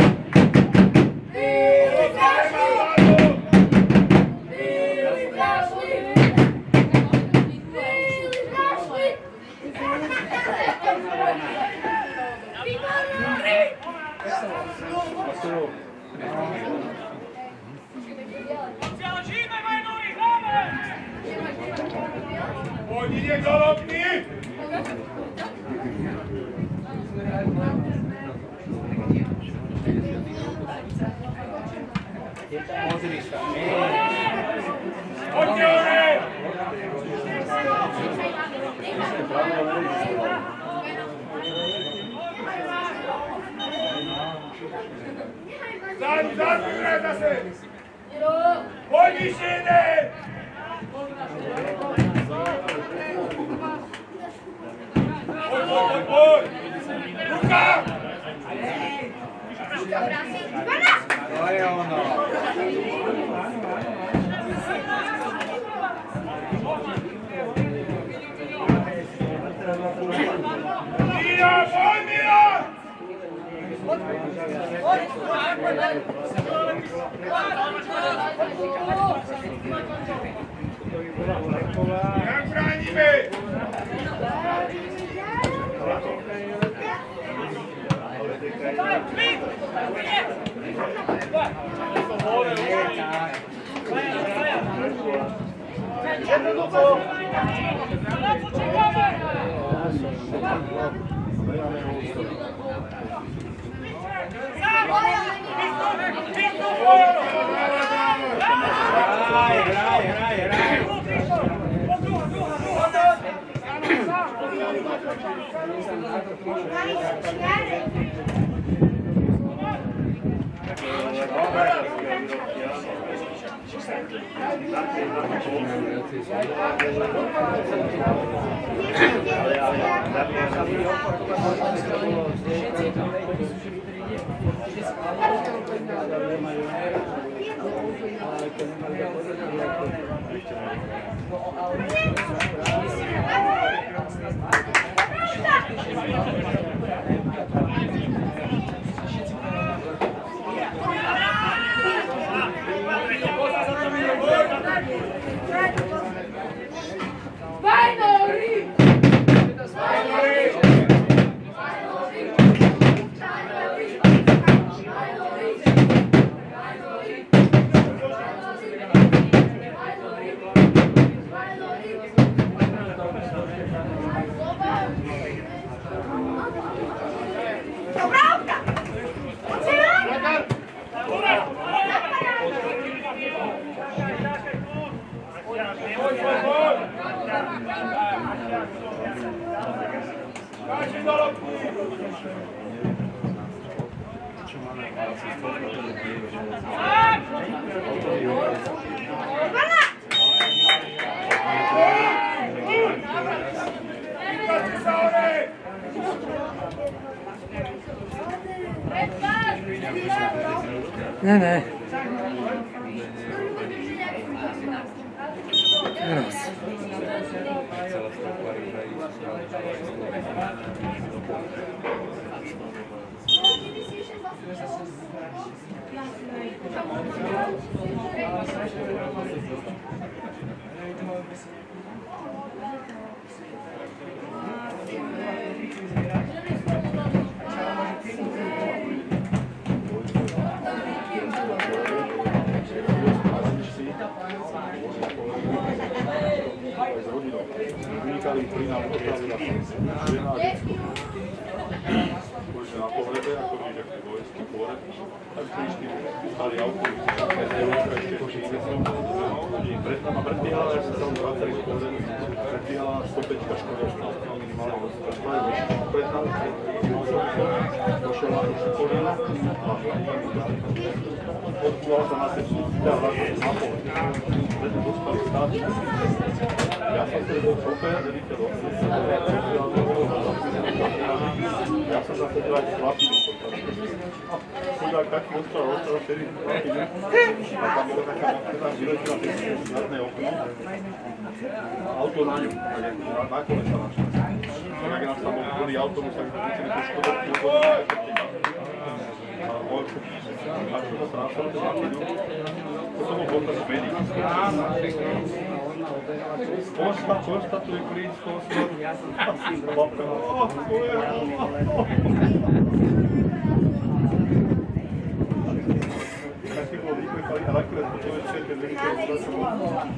Fili, brašli! Fili, brašli! Fili, brašli! Poď, ide galopný! Pozri sa. Poďte hore! Zádu, zádu, Juraj, zase! Poď, vyššie jeden! Poď, poď, poď! Ruka! To je ono. Milan, poď, Milan! Jak bránime? Hraj, hraj, hraj, hraj. Ale, ale, Ne, ne. Raz. Vynikali pri nám postavila žena a detsko. Boli na pohrebe, ako víš, ak je vojenský pohreb. Tak prišli, stali auto, ešte šesťdesiat. Pred nám a predbiehala, že sa tam vracali z pohrebu, predbiehala stopäť Škodovka. Pred nami došiel na Škodovka a odpúval sa na srdcu a vracali na pohreb. Pred nám dostali stáť. Ja som sa bol šofér, veliteľ ja som zase teda aj chlapím. Chudák taký ostal, ostal vtedy chlapím. A tam bola taká teda vyletila cez zadné okno. Auto na ňu, na kole sa našla. Tak nás tam bol plný autobus, tak vycili tú Škodovku. A čo sa našla, to za mňu. To som bol pokaz medík. Kosta, Kosta, tu je princ, Kosta. Ja som si babka. Oh, taký bol vykvekali, ale akurát potom ešte ten veliteľ sa bol.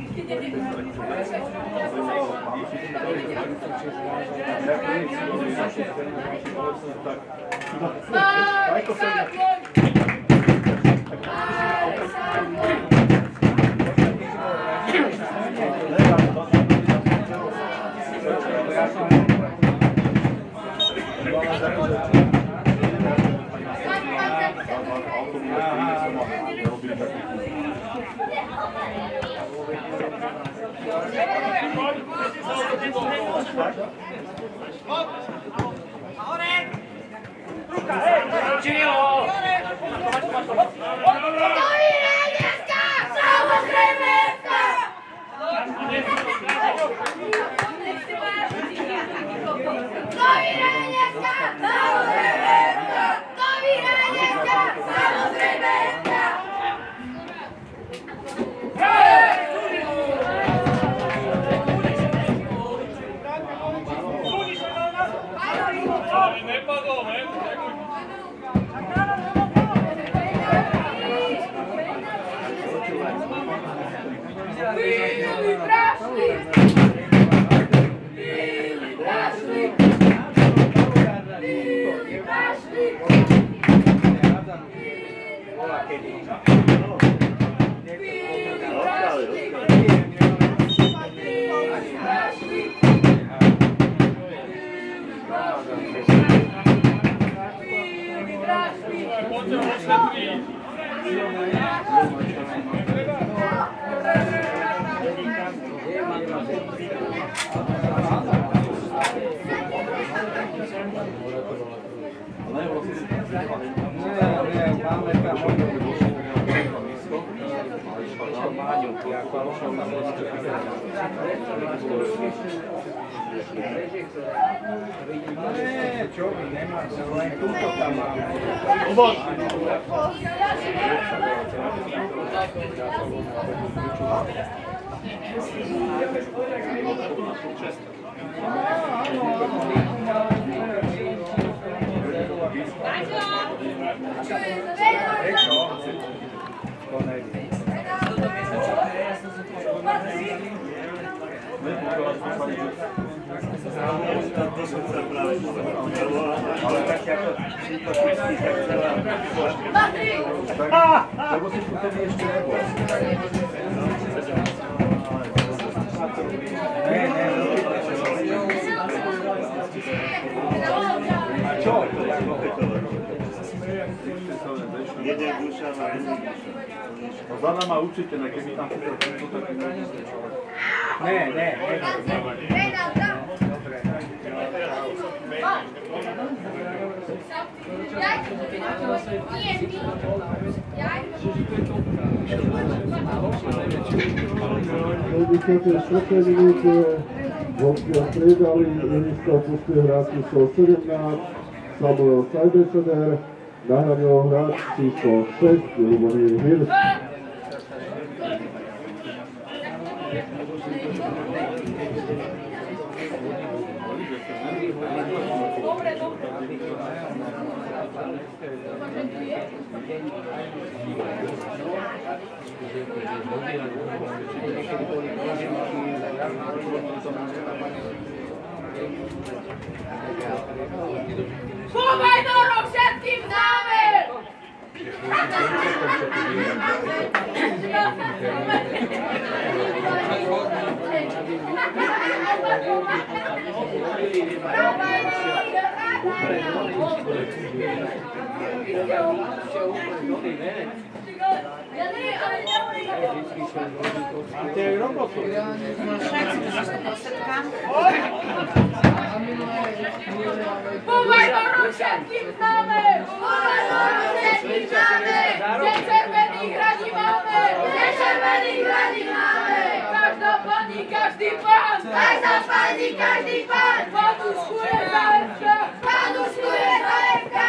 Tak, to sa Máňu, ja Kalošov na Bostu. Ne, čo vy, nemá sa, len túto tam máme. Obod! To som sa práve povedal, ale tak ako si to pustí, tak celá... Lebo si tu tedy ešte nebol. Ne, ne, a čo? Jeden duša má druhý. No za nama určite, ne, keby tam si to tento taký... Ne, ne, ne. V dvadsiatej štvrtej minúte hostia striedali, ihrisko pustil hráč číslo sedemnásť, Samuel Sajbeseder, nahradil hráč číslo šesť, Ľubomír Hirš. Pomajdorov všetkým záver! Pomajdorov všetkým záver! Pomajdorov všetkým záver! Že červených hradí máme! Že červených hradí máme! Každá pani, každý pán! Každá pani, každý pán! Paduškuje za ef ká! Paduškuje za ef ká!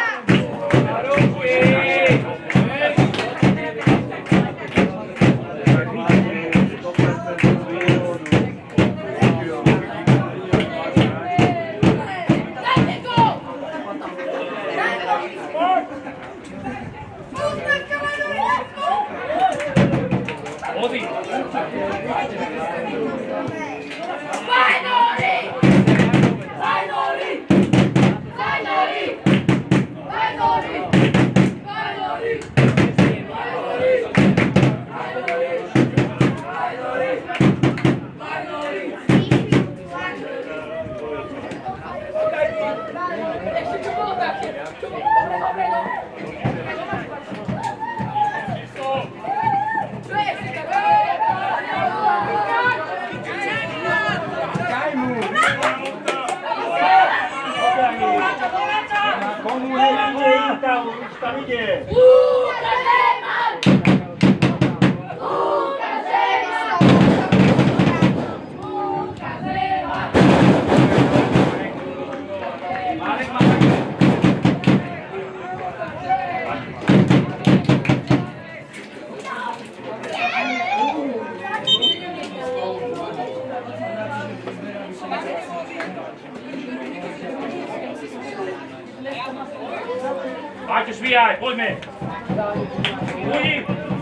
Máte švíjaj, poďme! Uji!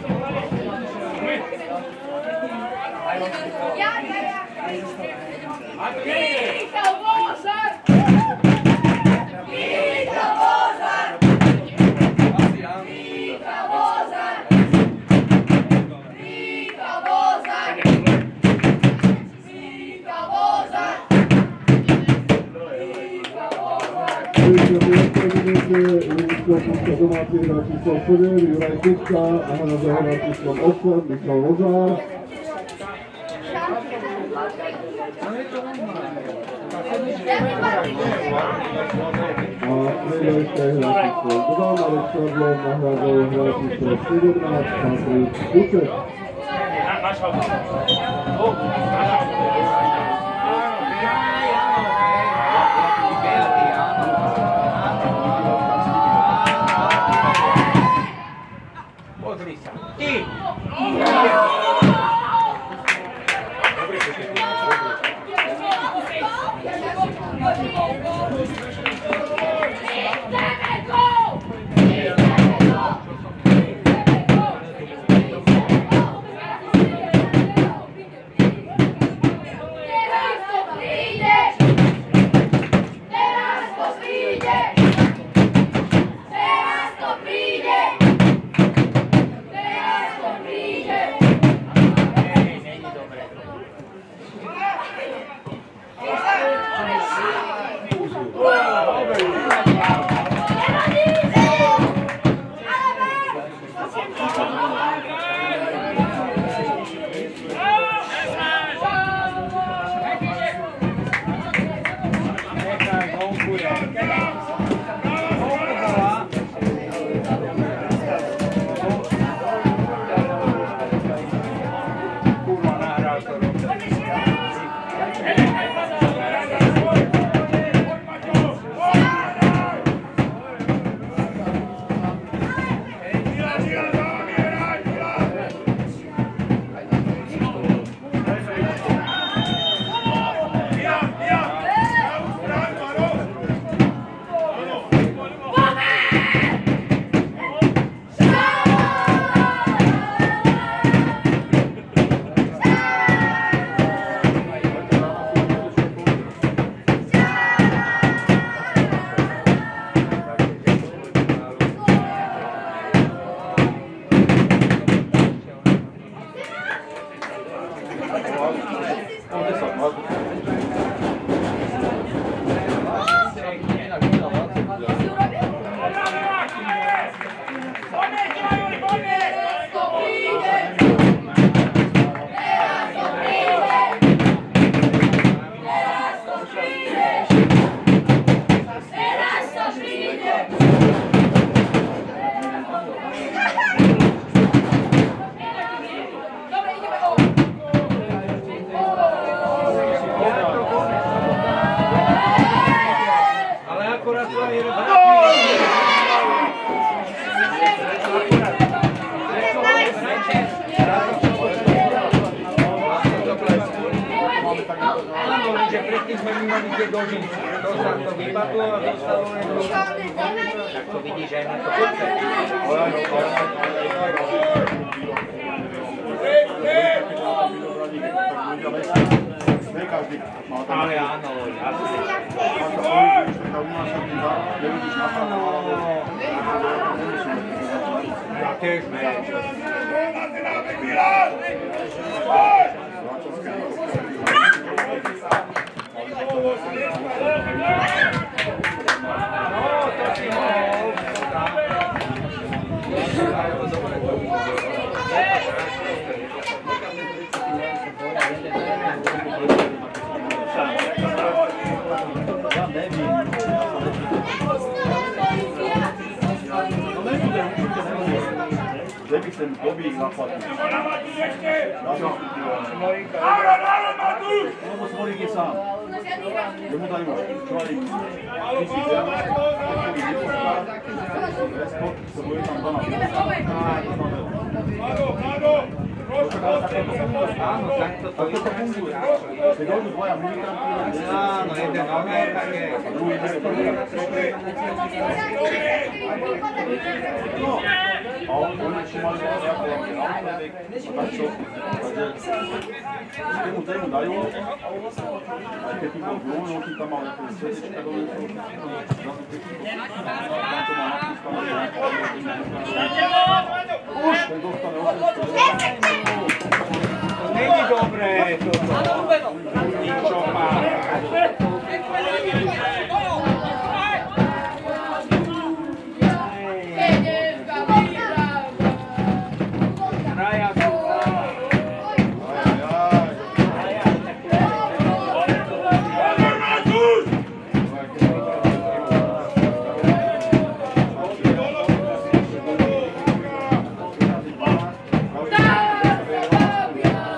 Ja, ja, ja! Michal Vozar! Michal Vozar! Michal Vozar! Michal Vozar! Michal Vozar! Púšťa domáci hráč číslo sedem, Juraj Kučka, nahradza hráč číslo osem, Michal Vozár. A striedajte hráč číslo dva, Marek Šardlov, nahradza hráč číslo sedemnásť, Patrik Kuček. Pozri sa. Ty! Debi sem dobí zaplatil. Lebo Smolík je sám. Jemu dajú čovalík. Respekt, to bude tam doma. Áno, takto to funguje. Keď dojdú dvoja militantí, áno, jeden omer, tak je. A druhý je no, a oni ešte mali nejakú automatik a tak čo. Takže keď mu tému dajú, aj keď tým bol dôvod, on tam mal nejaké svetečka dole, zrazu tam to má napískané. Už ten dostane osemsto eur. To není dobré toto. Ničo má. Tá,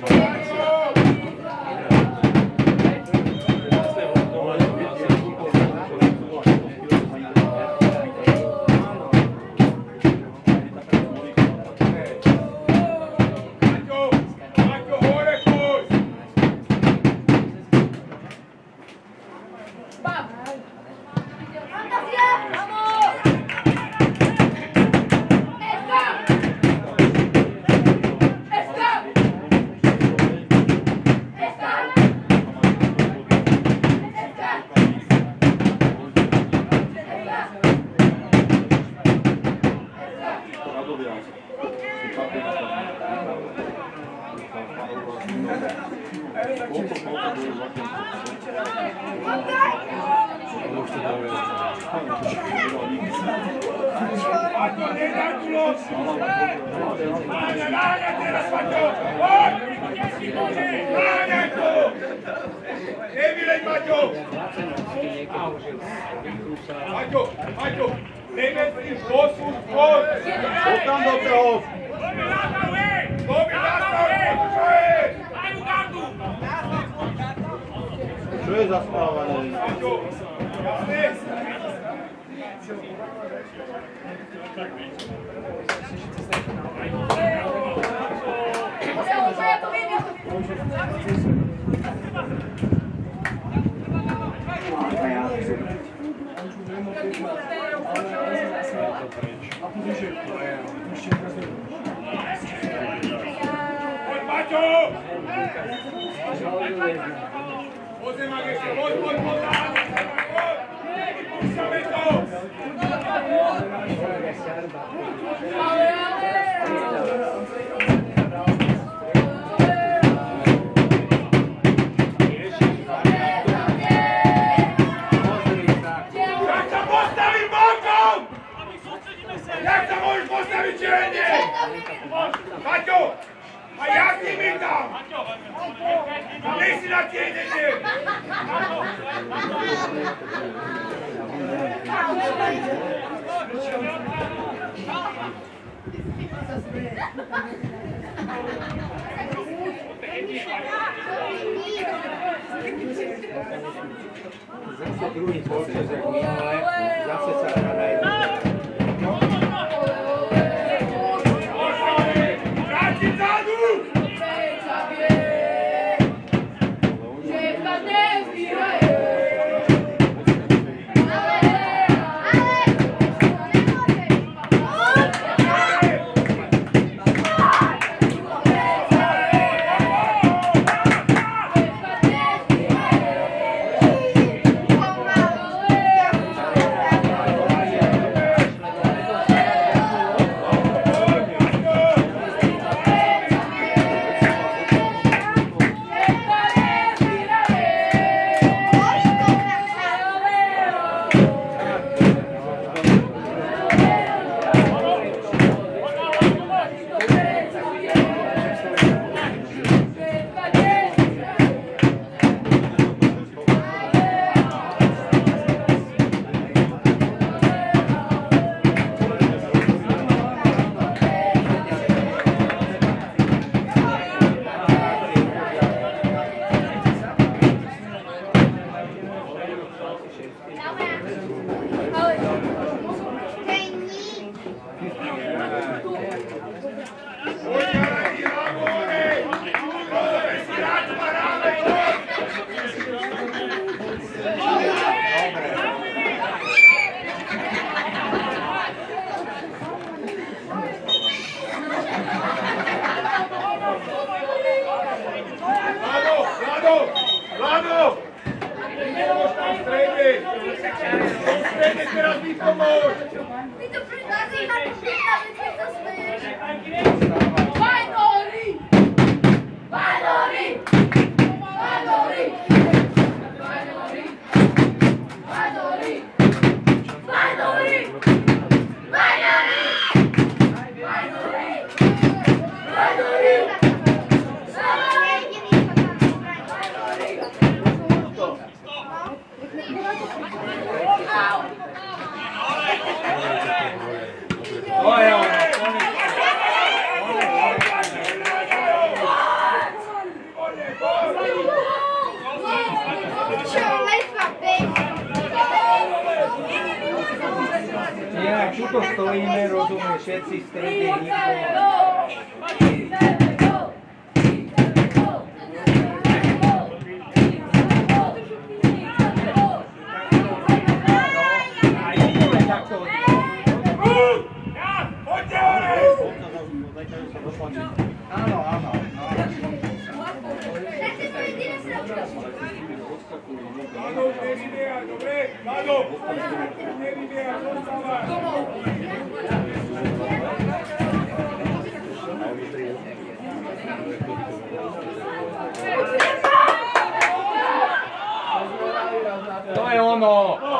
Zase druhý proces, jak minule, zase sa hrá na jednu. stojíme, rozumie, všetci v strede, nikto. Áno, áno. Mladou, nevybiehaj, dobre? Mladou! Nevybiehaj, zostávaj! To je ono!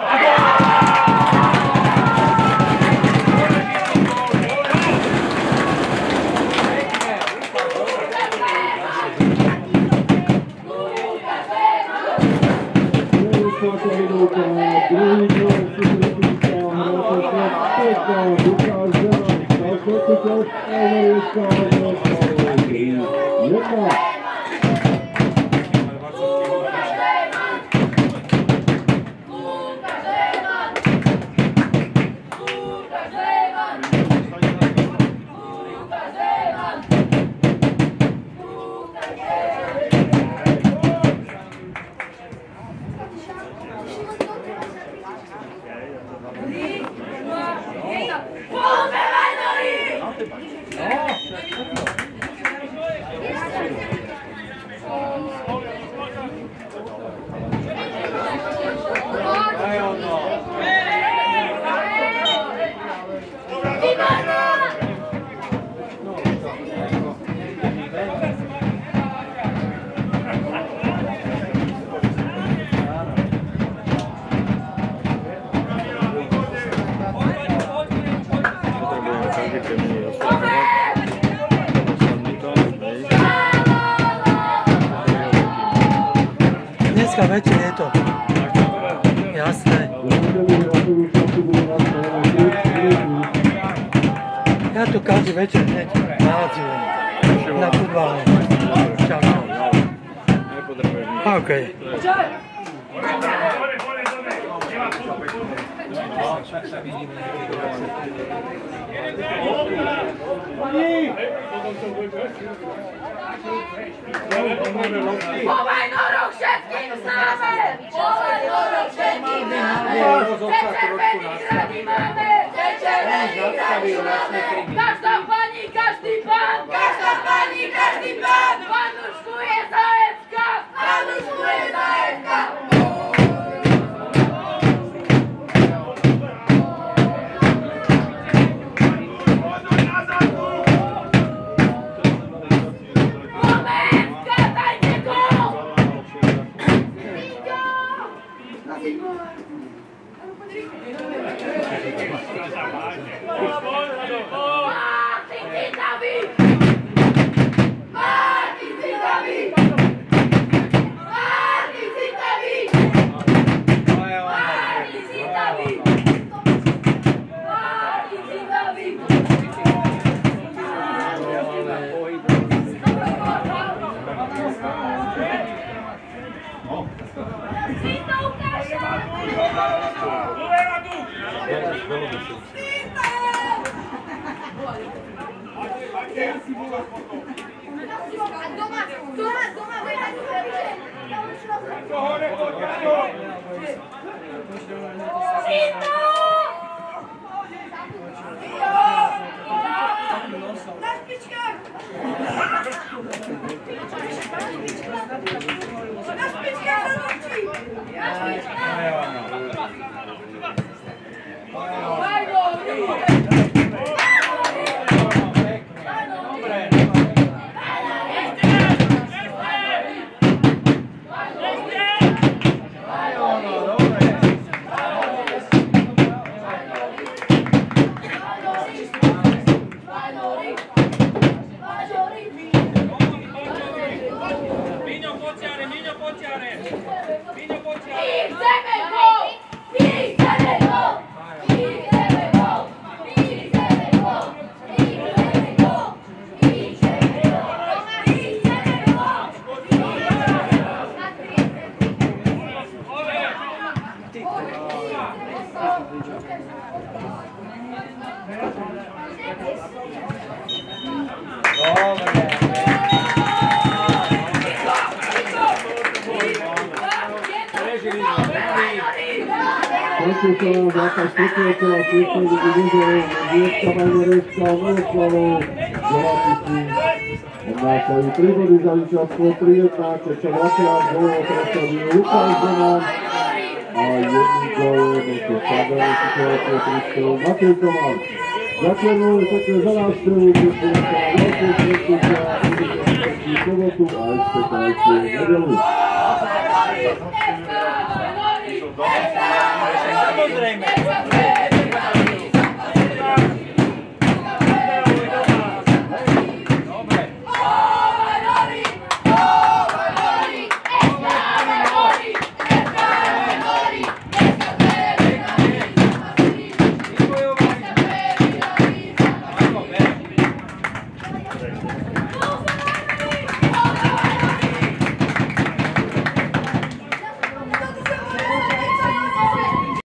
Dneska večer je to. Jasné. Ja tu každý večer hneď nahádzujem na futbale. Čau. OK. Chowaj norok všetkým známe! Chowaj norok všetkým známe! Te červený hrady máme! Te červený hrady máme! Každá pani, každý pán! Každá pani, každý pán! Panuškuje za ef ká! Panuškuje za ef ká! Končil sa nám zápas tretieho kola tretej ligy mužov Viedka Vajnerevská Miloslavou Zolapici. Odnášajú tri body za víťazstvo tri jedna, keď sa dvakrát gólov presadil Lukáš Zeman a jedný gól jednotko Saberu situácie prispel Matej Tomáš. Ďakujeme veľmi pekne za návštevu, teším sa na veľké stretnutia, uvidíme v sobotu a ešte tajšiu nedelu. Samozrejme.